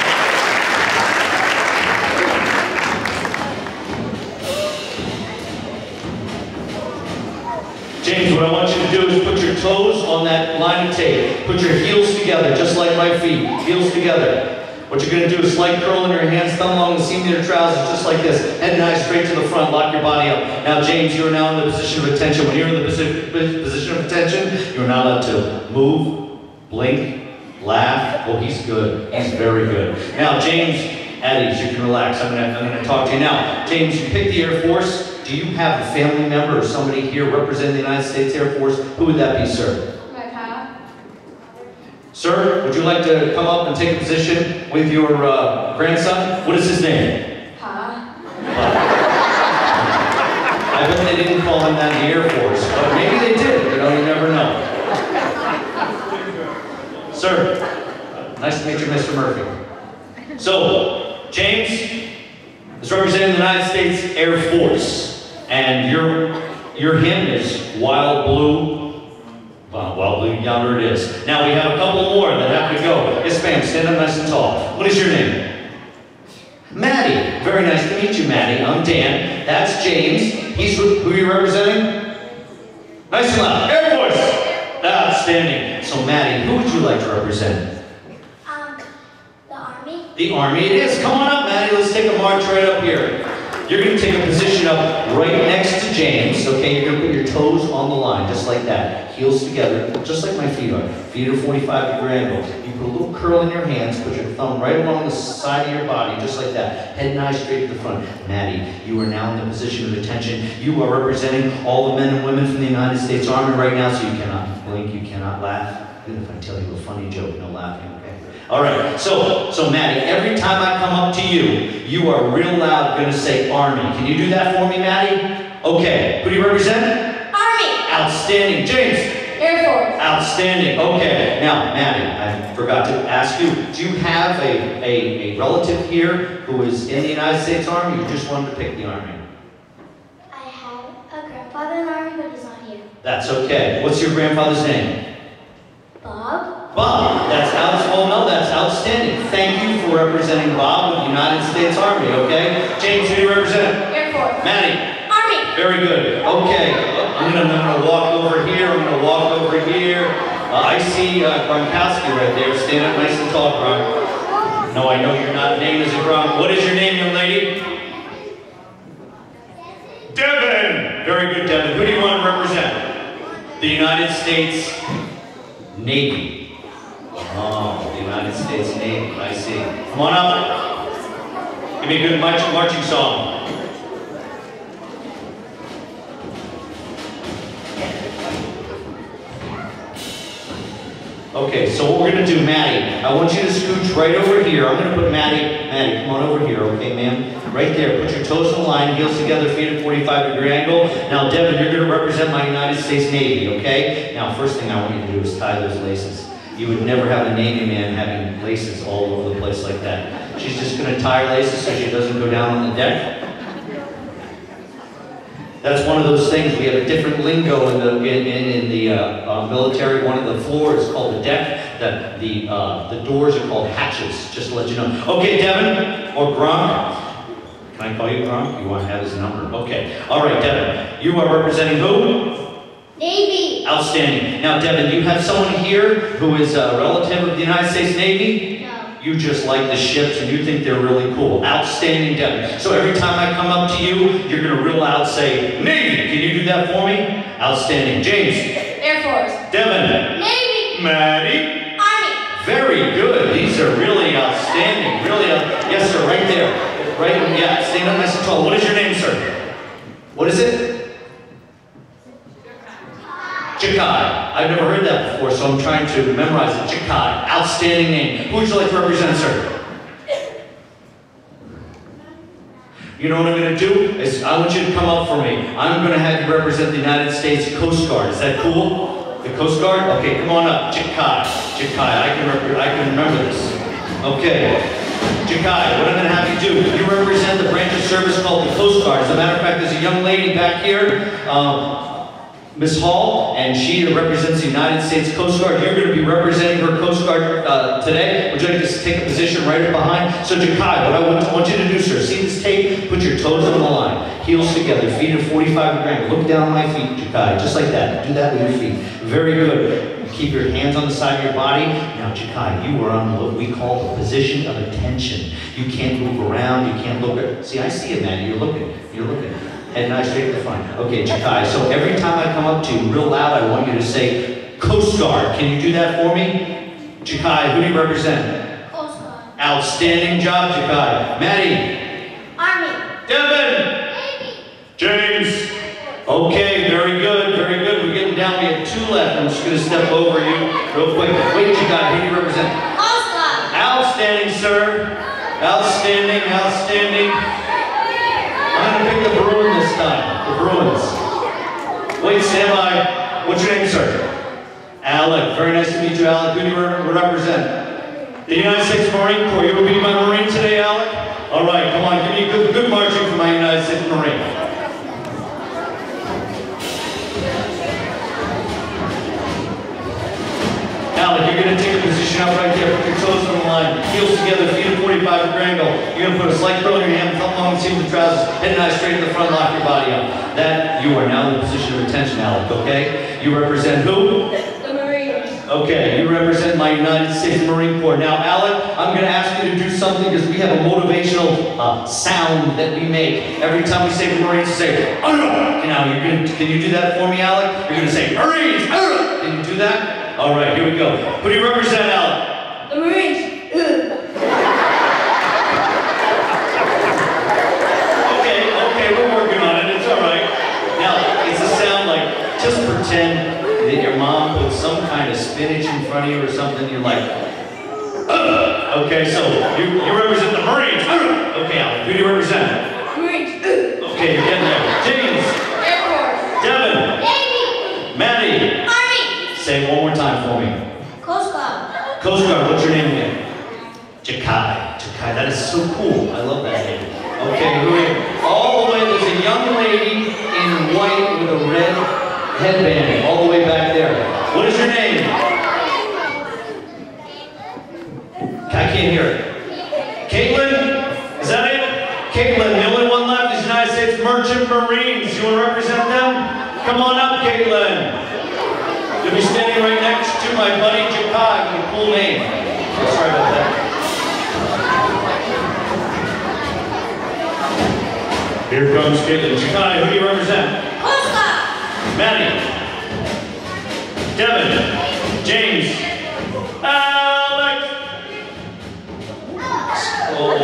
James, what I want you to do is put your toes on that line of tape. Put your heels together, just like my feet. Heels together. What you're going to do is slight curl in your hands, thumb along the seam of your trousers, just like this. Head and eyes straight to the front. Lock your body up. Now, James, you are now in the position of attention. When you're in the position of attention, you're not allowed to move, blink, laugh. Oh, he's good. He's very good. Now, James, at ease. You can relax. I'm going to talk to you now. James, you picked the Air Force. Do you have a family member or somebody here representing the United States Air Force? Who would that be, sir? My pa. Sir, would you like to come up and take a position with your grandson? What is his name? Pa. I bet they didn't call him that in the Air Force, but maybe they did. You never know. Sir, nice to meet you, Mr. Murphy. So, James is representing the United States Air Force. And your hymn is Wild Blue. Wild Blue, yonder it is. Now we have a couple more that have to go. Yes, ma'am, stand up nice and tall. What is your name? Maddie. Very nice to meet you, Maddie. I'm Dan. That's James. He's who are you representing? Nice and loud. Air Force. Outstanding. So Maddie, who would you like to represent? The Army. The Army it is. Come on up, Maddie. Let's take a march right up here. You're going to take a position up right next to James, okay? You're going to put your toes on the line, just like that. Heels together, just like my feet are. Feet are 45-degree angle. You put a little curl in your hands, put your thumb right along the side of your body, just like that. Head and eyes straight to the front. Maddie, you are now in the position of attention. You are representing all the men and women from the United States Army right now, so you cannot blink, you cannot laugh. Even if I tell you a funny joke, no laughing, okay? All right, so Maddie, every time I come up to you, you are real loud going to say Army. Can you do that for me, Maddie? Okay, who do you represent? Army. Outstanding. James? Air Force. Outstanding. Okay, now, Maddie, I forgot to ask you, do you have a relative here who is in the United States Army, or you just wanted to pick the Army? I have a grandfather in the Army, but he's not here. That's okay. What's your grandfather's name? Bob? Bob, that's outstanding. Thank you for representing Bob with the United States Army, okay? James, who do you represent? Air Force. Maddie? Army. Very good. Okay, I'm gonna walk over here, I'm gonna walk over here. I see Gronkowski right there. Stand up nice and tall, Gronk. No, I know you're not named as a Gronk. What is your name, young lady? Devin! Very good, Devin. Who do you want to represent? The United States Navy. Oh, the United States Navy, I see. Come on up. Give me a good marching song. Okay, so what we're going to do, Maddie, I want you to scooch right over here. I'm going to put Maddie, come on over here, okay, ma'am? Right there, put your toes on the line, heels together, feet at 45-degree angle. Now, Devin, you're going to represent my United States Navy, okay? Now, first thing I want you to do is tie those laces. You would never have a Navy man having laces all over the place like that. She's just going to tie her laces so she doesn't go down on the deck. That's one of those things. We have a different lingo in the military. One of the floors is called the deck. The doors are called hatches. Just to let you know. Okay, Devin or Gronk. Can I call you Gronk? You want to have his number? Okay. All right, Devin. You are representing who? Navy. Outstanding. Now, Devin, you have someone here who is a relative of the United States Navy? No. You just like the ships and you think they're really cool. Outstanding, Devin. So every time I come up to you, you're going to real loud say, Navy! Can you do that for me? Outstanding. James? Air Force. Devin? Navy. Maddie? Army. Very good. These are really outstanding. Really, yes, sir, right there. Right, yeah, stand up nice and tall. What is your name, sir? What is it? Jakai. I've never heard that before, so I'm trying to memorize it. Jakai. Outstanding name. Who would you like to represent, sir? You know what I'm going to do? Is I want you to come up for me. I'm going to have you represent the United States Coast Guard. Is that cool? The Coast Guard? Okay, come on up. Jakai. Jakai. I can remember this. Okay. Jakai, what I'm going to have you do, you represent the branch of service called the Coast Guard. As a matter of fact, there's a young lady back here, Miss Hall, and she represents the United States Coast Guard. You're going to be representing her Coast Guard today. Would you like to take a position right behind? So Jakai, what I want you to do, sir, see this tape? Put your toes on the line, heels together, feet at 45 degrees. Look down my feet, Jakai, just like that. Do that with your feet. Very good. Keep your hands on the side of your body. Now, Jakai, you are on what we call the position of attention. You can't move around. You can't look at. See, I see it, man. You're looking. You're looking. Head and eyes straight to the front. Okay, Jakai. So every time I come up to you, real loud, I want you to say Coast Guard. Can you do that for me? Jakai, who do you represent? Coast Guard. Outstanding job, Jakai. Maddie. Army. Devin. Navy. James. Okay, very good, very good. We're getting down. We have two left. I'm just going to step over you real quick. Wait, Jakai, who do you represent? Coast Guard. Outstanding, sir. Outstanding, outstanding. I'm going to pick the Bruin this time. The Bruins. Wait, stand by. What's your name, sir? Alec. Very nice to meet you, Alec. Who do you represent? The United States Marine Corps. You will be my Marine today, Alec? All right, come on. Give me a good marching for my United States Marine. Alec, you're going to take a position out right there. Put your toes on the line. Heels together, feet at 45-degree angle. You're going to put a slight curl in your hand, thumb long, seam the trousers, head and eyes straight to the front, lock your body up. That, you are now in the position of attention, Alec, okay? You represent who? The Marines. Okay, you represent my United States Marine Corps. Now, Alec, I'm going to ask you to do something because we have a motivational sound that we make. Every time we say Marines, you say, "Arrgh!" Now, can you do that for me, Alec? You're going to say, Marines, "Arrgh!" Can you do that? All right, here we go. Who do you represent, Alec? The Marines. Okay, we're working on it. It's all right. Now, it's a sound like, just pretend that your mom put some kind of spinach in front of you or something. You're like, "Ugh." Okay, so you represent the Marines. "Ugh." Okay, Alec, who do you represent? Marines. Okay, you're getting there. James. Air Force. Devin. Navy. Maddie. Army. Say it one more time for me. Coast Guard. Coast Guard, what's your name again? Jakai. Jakai, that is so cool. I love that name. Okay, all the way, there's a young lady in white with a red headband, all the way back there. What is your name? I can't hear it. Caitlin? Is that it? Caitlin, the only one left is United States Merchant Marines. You want to represent them? Come on up, Caitlin. You'll be standing right next to my buddy Jakai with a cool name. Sorry about that. Here comes Caitlin. Jakai, who do you represent? Coast Guard. Maddie. Devin. James. Alex. Oh.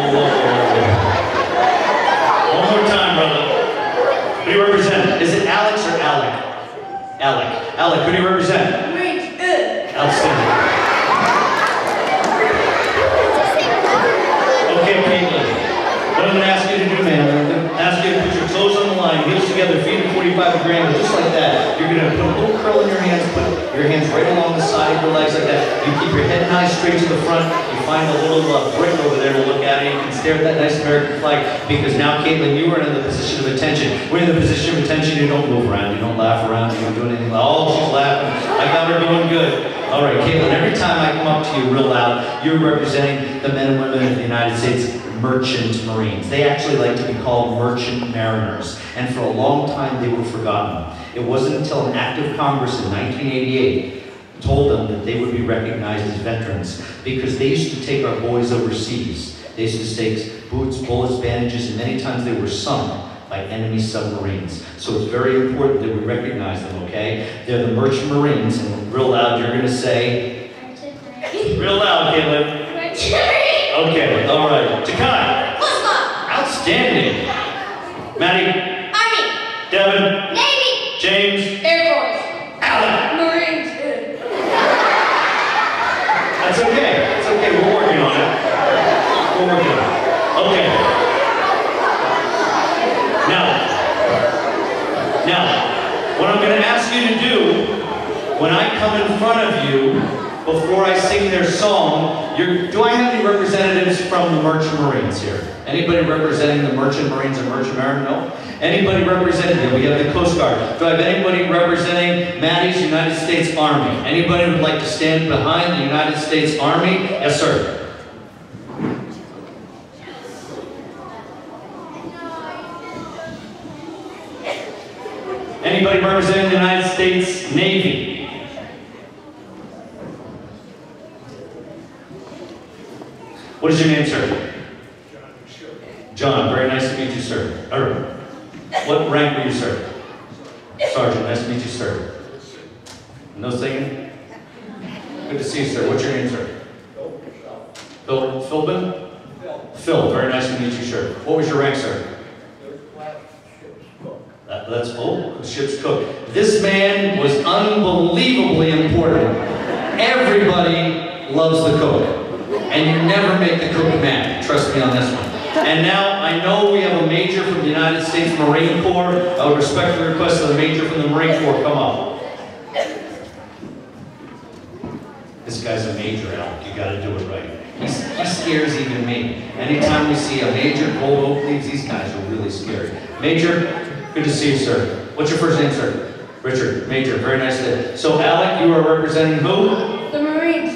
One more time, brother. Who do you represent? Is it Alex or Alec? Alec. Alec, who do you represent? Marines. Outstanding. Okay, Caitlin. What I'm going to ask you to do, man, I'm going to ask you to put your toes on the line, heels together, feet at 45 degrees, just like that. You're going to put a little curl in your hands, put your hands right along the side of your legs like that. You keep your head nice straight to the front. You find a little brick over there to look at, and you can stare at that nice American flag, because now, Caitlin, you are in the position of attention. When you're in the position of attention, you don't move around, you don't laugh around, you don't do anything. Oh, she's laughing. I got her doing good. All right, Caitlin, every time I come up to you real loud, you're representing the men and women of the United States Merchant Marines. They actually like to be called merchant mariners, and for a long time they were forgotten. It wasn't until an act of Congress in 1988 told them that they would be recognized as veterans, because they used to take our boys overseas. They used to take boots, bullets, bandages, and many times they were sunk by enemy submarines. So it's very important that we recognize them, okay? They're the Merchant Marines, and real loud you're gonna say, real loud, Caitlin. Okay, all right. Jakai. Coast Guard. Outstanding. Maddie. Army. Devin. Navy. James. Air Force. Alec. Marines. That's okay. It's okay. We're working on it. We're working on it. Okay. Now, what I'm going to ask you to do, when I come in front of you, before I sing their song, do I have any representatives from the Merchant Marines here? Anybody representing the Merchant Marines or Merchant Marine? No? Anybody representing them? We have the Coast Guard. Do I have anybody representing Maddie's United States Army? Anybody would like to stand behind the United States Army? Yes, sir. Anybody representing the United States Navy? What is your name, sir? John, very nice to meet you, sir. What rank were you, sir? Sergeant, nice to meet you, sir. No singing? Good to see you, sir. What's your name, sir? Phil. Philbin? Phil, very nice to meet you, sir. What was your rank, sir? That's ship's cook. This man was unbelievably important. Everybody loves the cook. And you never make the cook mad. Trust me on this one. And now, I know we have a major from the United States Marine Corps. I would respectfully request that a major from the Marine Corps come up. This guy's a major, Alec. You gotta do it right. He scares even me. Anytime we see a major, gold oak leaves, these guys are really scary. Major, good to see you, sir. What's your first name, sir? Richard. Major, very nice to. So, Alec, you are representing who? The Marines.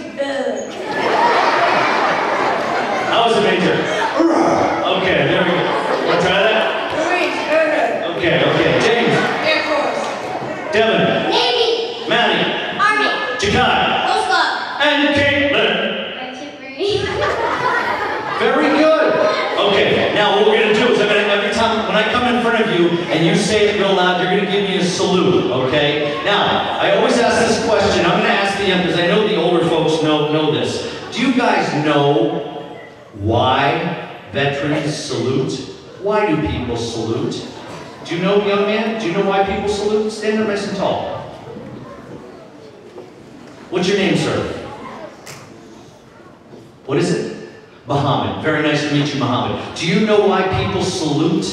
How was it, Major? Okay, there we go. Want to try that? Marines. Okay. James. Air Force. Devin. Navy. Maddie. Army. Jakai. And Caitlin. Very good. Okay, now what we're going to do is every time when I come in front of you and you say it real loud, you're going to give me a salute, okay? Now, I always ask this question. I'm going to ask the young, because I know the older folks know this. Do you guys know why veterans salute? Why do people salute? Do you know, young man? Do you know why people salute? Stand up nice and tall. What's your name, sir? What is it? Muhammad. Very nice to meet you, Muhammad. Do you know why people salute?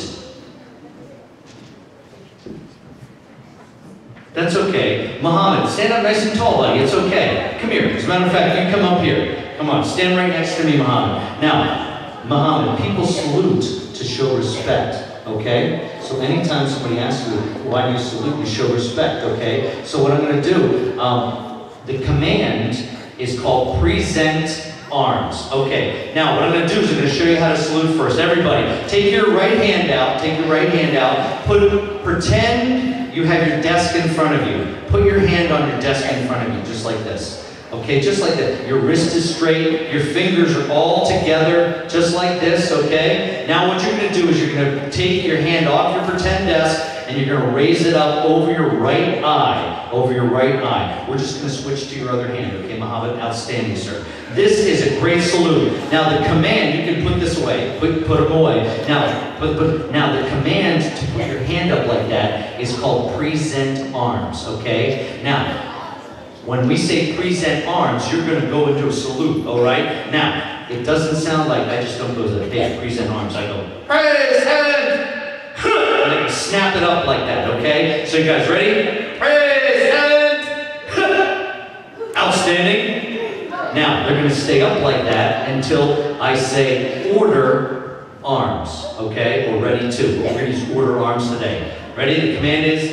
That's okay. Muhammad, stand up nice and tall, buddy. It's okay. Come here. As a matter of fact, you come up here. Come on, stand right next to me, Muhammad. Now, Muhammad, people salute to show respect, okay? So anytime somebody asks you, why do you salute, you show respect, okay? So what I'm going to do, the command is called present arms. Okay, now what I'm going to do is I'm going to show you how to salute first. Everybody, take your right hand out. Take your right hand out. Pretend you have your desk in front of you. Put your hand on your desk in front of you, just like this. Okay, just like that. Your wrist is straight. Your fingers are all together, just like this, okay? Now what you're going to do is you're going to take your hand off your pretend desk and you're going to raise it up over your right eye. Over your right eye. We're just going to switch to your other hand, okay, Muhammad? Outstanding, sir. This is a great salute. Now the command, you can put this away. Put them away. Now, now the command to put your hand up like that is called present arms, okay? Now, when we say present arms, you're going to go into a salute, all right? Now, it doesn't sound like I just don't go to the page, present arms. I go, present! And I snap it up like that, okay? So you guys ready? Present! Outstanding. Now, they're going to stay up like that until I say order arms, okay? We're ready to. We're going to use order arms today. Ready? The command is,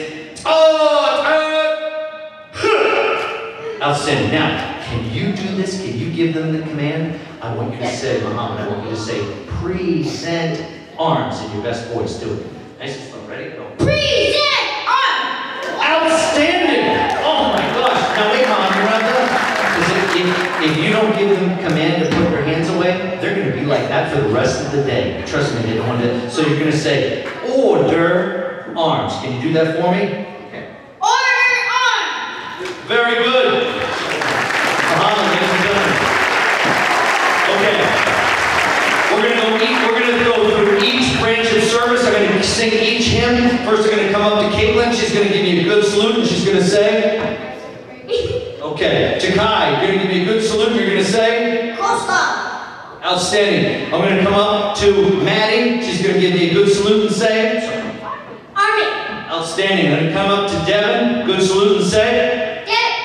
outstanding. Now, can you do this? Can you give them the command? I want you to say, Muhammad, I want you to say, present arms in your best voice. Do it. Nice and slow. Ready? Go. Present arms! Outstanding! Oh my gosh. Now wait, Mom, you're not done. If you don't give them command to put their hands away, they're going to be like that for the rest of the day. Trust me, they don't want to. So you're going to say, order arms. Can you do that for me? Okay. Order arms! Very good. Muhammad, ladies and gentlemen. Okay. We're going to go through each branch of service. I'm going to sing each hymn. First, I'm going to come up to Caitlin. She's going to give me a good salute, and she's going to say, okay, Jakai, you're going to give me a good salute. You're going to say? Costa. Outstanding. I'm going to come up to Maddie. She's going to give me a good salute and say? Army. Outstanding. I'm going to come up to Devin. Good salute and say?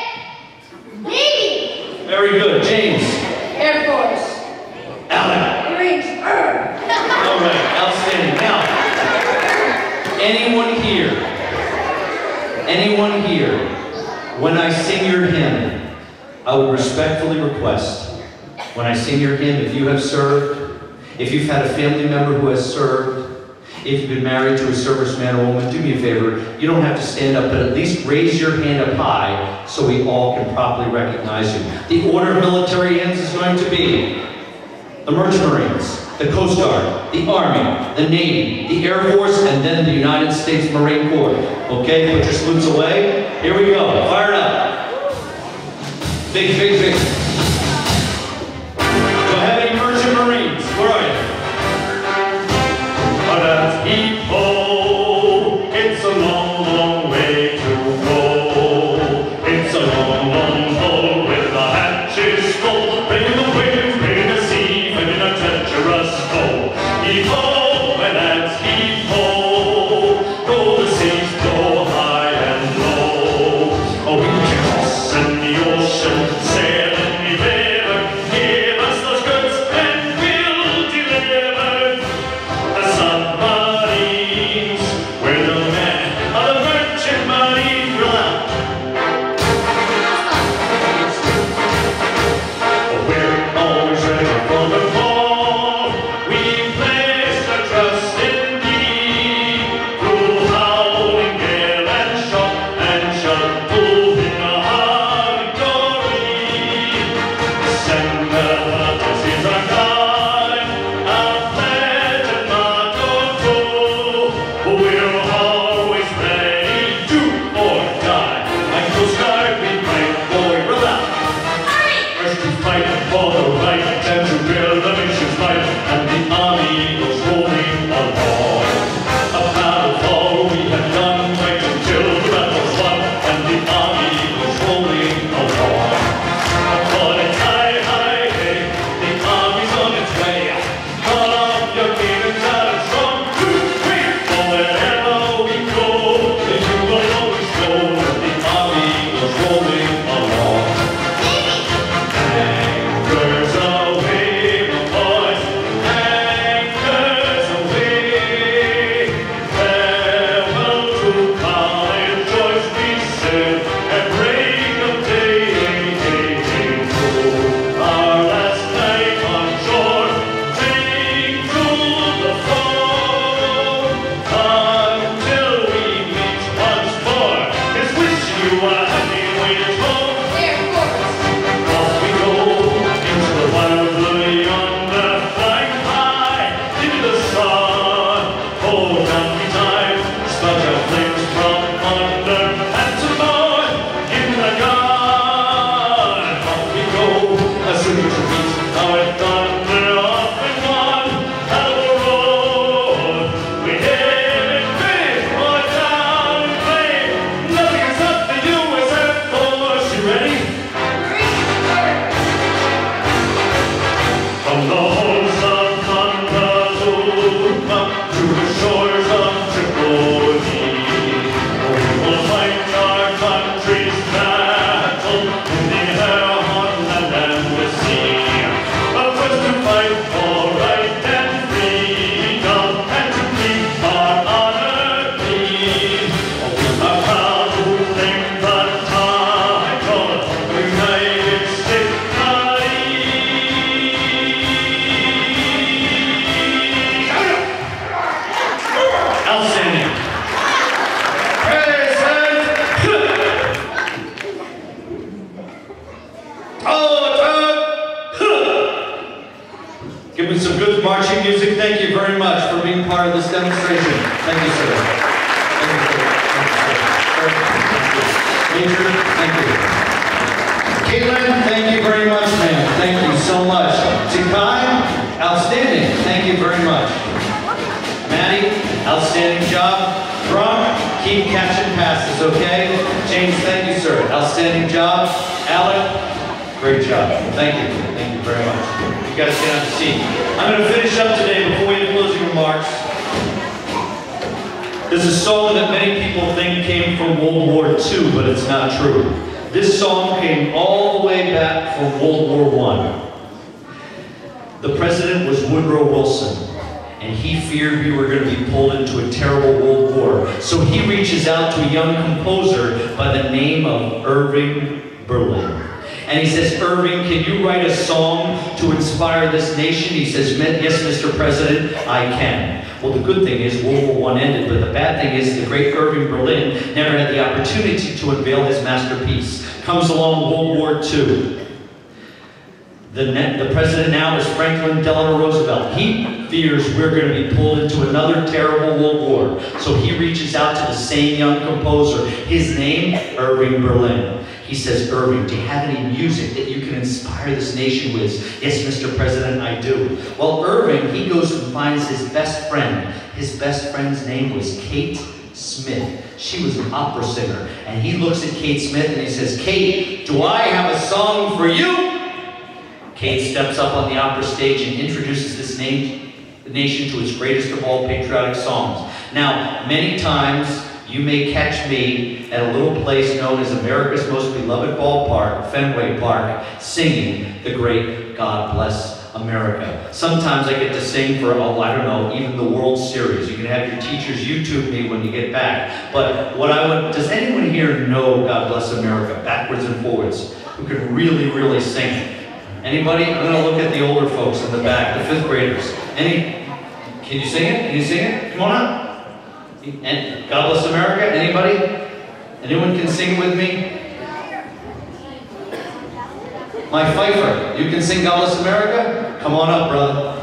Navy. Very good. James? Air Force. Alec? Marines. All right. Outstanding. Now, anyone here, when I sing your hymn, I would respectfully request, when I sing your hymn, if you have served, if you've had a family member who has served, if you've been married to a serviceman or woman, do me a favor, you don't have to stand up, but at least raise your hand up high so we all can properly recognize you. The order of military ends is going to be the Merchant Marines, the Coast Guard, the Army, the Navy, the Air Force, and then the United States Marine Corps. Okay, put your salutes away. Here we go. Fire it up. Big, big, big. Do I have any Merchant Marines? Where are you? But as he-ho, it's a long, long way to go. It's a long, long pull with the hatches full, bringing the wind, bringing the sea, bringing a treacherous foe. He-ho, and as he-ho, go the seas, go high and low. Oh, we can cross in the ocean, sail ready? From the halls of Conradum up to the shores of Tripoli, we will fight our country's battle in the air, on land, and the sea. First to fight for right and freedom, and to keep our honor clean. We are proud to claim the title of United States Marine. Outstanding. Give me some good marching music. Thank you very much for being part of this demonstration. Thank you, sir. Thank you, sir. Major, thank you. Caitlin, thank you very much, ma'am. Thank you so much. Takai, outstanding. Thank you very much. Maddie, outstanding job. Brock, keep catching passes, okay? James, thank you, sir. Outstanding job. Alec, great job. Thank you. Thank you very much. You guys can have a seat. I'm going to finish up today before we have closing remarks. There's a song that many people think came from World War II, but it's not true. This song came all the way back from World War I. The president was Woodrow Wilson, and he feared we were going to be pulled into a terrible world war. So he reaches out to a young composer by the name of Irving Berlin. And he says, Irving, can you write a song to inspire this nation? He says, yes, Mr. President, I can. Well, the good thing is World War I ended, but the bad thing is the great Irving Berlin never had the opportunity to unveil his masterpiece. Comes along World War II. The president now is Franklin Delano Roosevelt. He fears we're going to be pulled into another terrible world war. So he reaches out to the same young composer. His name, Irving Berlin. He says, Irving, do you have any music that you can inspire this nation with? Yes, Mr. President, I do. Well, Irving, he goes and finds his best friend. His best friend's name was Kate Smith. She was an opera singer. And he looks at Kate Smith and he says, Kate, do I have a song for you? Kate steps up on the opera stage and introduces this nation to its greatest of all patriotic songs. Now, many times you may catch me at a little place known as America's most beloved ballpark, Fenway Park, singing the great God Bless America. Sometimes I get to sing for, I don't know, even the World Series. You can have your teachers YouTube me when you get back. But does anyone here know God Bless America, backwards and forwards, who can really, really sing it? Anybody? I'm going to look at the older folks in the back, the 5th graders. Can you sing it? Can you sing it? Come on up. And God Bless America? Anybody? Anyone can sing with me? My Pfeiffer, you can sing God Bless America? Come on up, brother.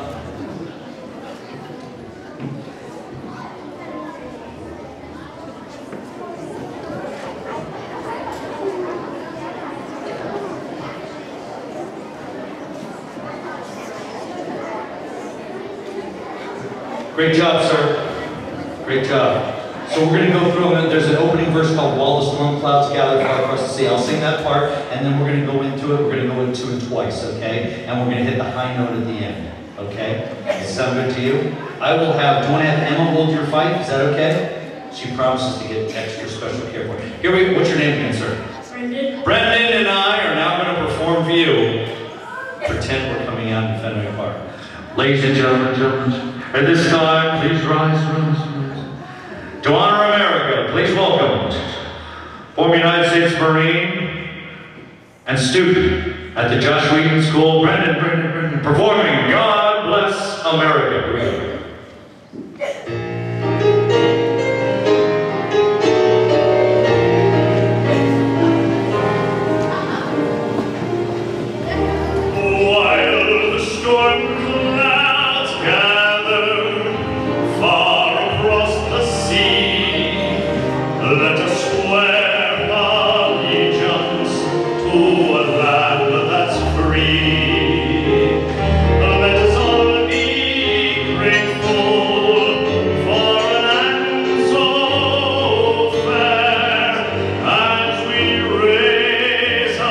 Great job, sir. Great job. So we're going to go through them. There's an opening verse called While the Storm Clouds Gather Far Across the Sea. I'll sing that part, and then we're going to go into it. We're going to go into it twice, okay? And we're going to hit the high note at the end, okay? Does it sound good to you? I will have, do you want to have Emma hold your fife? Is that okay? She promises to get extra special care for you. Here what's your name again, sir? Brendan. Brendan and I are now going to perform for you. Pretend we're coming out in Fenway Park. Ladies and gentlemen, at this time, please rise. To honor America, please welcome former United States Marine and student at the Josh Wheaton School, Brendan, performing God Bless America. Here we go. While the storm clouds gather far across the sea, let us swear allegiance to a land that's free. Let us all be grateful for an land so fair as we raise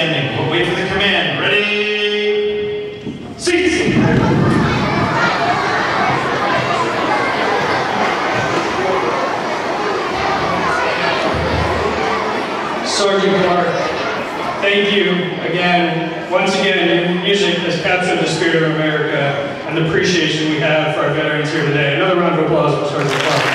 standing. We'll wait for the command. Ready? Seats! Sergeant Clark, thank you again. Once again, your music has captured the spirit of America and the appreciation we have for our veterans here today. Another round of applause for Sergeant Clark.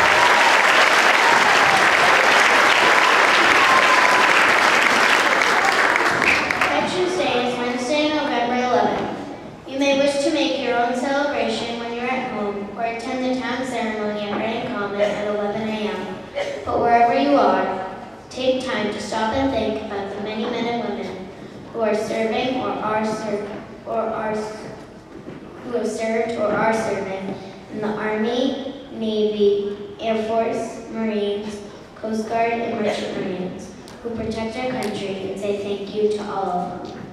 Veterans Day is Wednesday, November 11th. You may wish to make your own celebration when you're at home or attend the town ceremony at Reading Common at 11 a.m. But wherever you are, take time to stop and think about the many men and women who are serving who have served or are serving in the Army, Navy, Air Force, Marines, Coast Guard, and Merchant Marines who protect our country, and say thank you to all of them.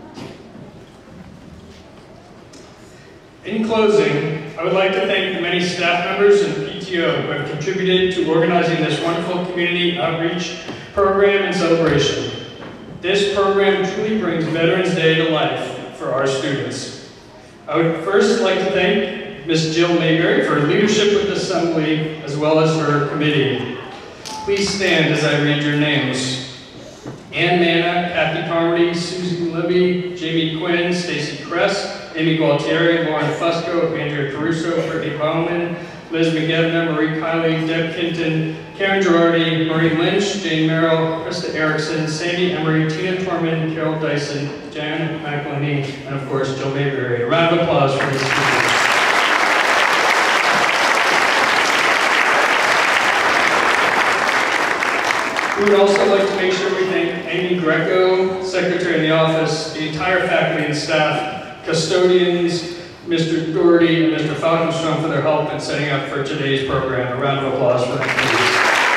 In closing, I would like to thank the many staff members and PTO who have contributed to organizing this wonderful community outreach program and celebration. This program truly brings Veterans Day to life for our students. I would first like to thank Ms. Jill Mayberry for her leadership with the Assembly as well as for her committee. Please stand as I read your names. Ann Manna, Kathy Carmody, Susan Libby, Jamie Quinn, Stacy Kress, Amy Gualtieri, Lauren Fusco, Andrea Caruso, Brittany Bowman, Liz McGevner, Marie Kiley, Deb Kinton, Karen Girardi, Marie Lynch, Jane Merrill, Krista Erickson, Sandy Emery, Tina Torman, Carol Dyson, Jan McElhenney, and of course, Jill Mayberry. A round of applause for these speakers. We would also like to make sure we thank Amy Greco, Secretary in the office, the entire faculty and staff, custodians, Mr. Doherty and Mr. Falkenstrom for their help in setting up for today's program. A round of applause for them, please.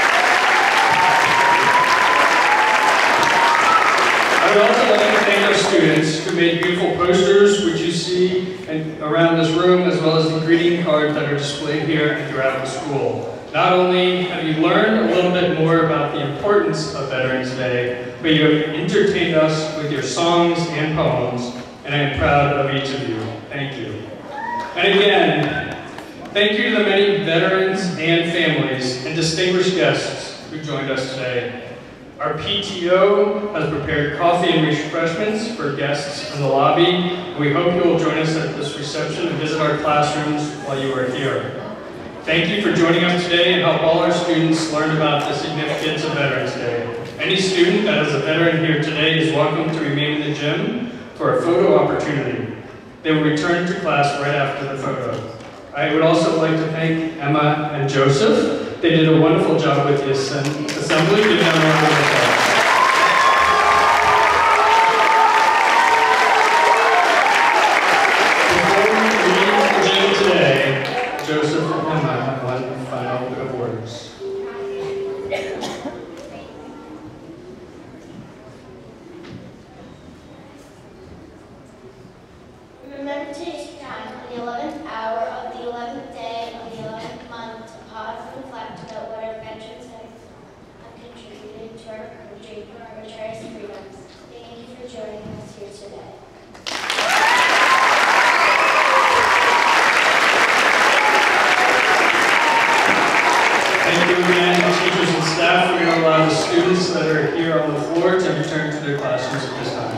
I would also like to thank our students who made beautiful posters, which you see around this room, as well as the greeting cards that are displayed here and throughout the school. Not only have you learned a little bit more about the importance of Veterans Day, but you have entertained us with your songs and poems, and I am proud of each of you. Thank you. And again, thank you to the many veterans and families and distinguished guests who joined us today. Our PTO has prepared coffee and refreshments for guests in the lobby, and we hope you will join us at this reception and visit our classrooms while you are here. Thank you for joining us today and help all our students learn about the significance of Veterans Day. Any student that is a veteran here today is welcome to remain in the gym for a photo opportunity. They will return to class right after the photo. I would also like to thank Emma and Joseph. They did a wonderful job with the assembly. Give them a round of applause. Before we leave the gym today, Joseph and Emma have one final bit of words. Remember to take time on the 11th hour of the 11th day of the 11th month to pause and reflect about what our veterans have contributed to our country and our cherished freedoms. Thank you for joining us here today. Thank you again, teachers and staff. We are allowing the students that are here on the floor to return to their classrooms at this time.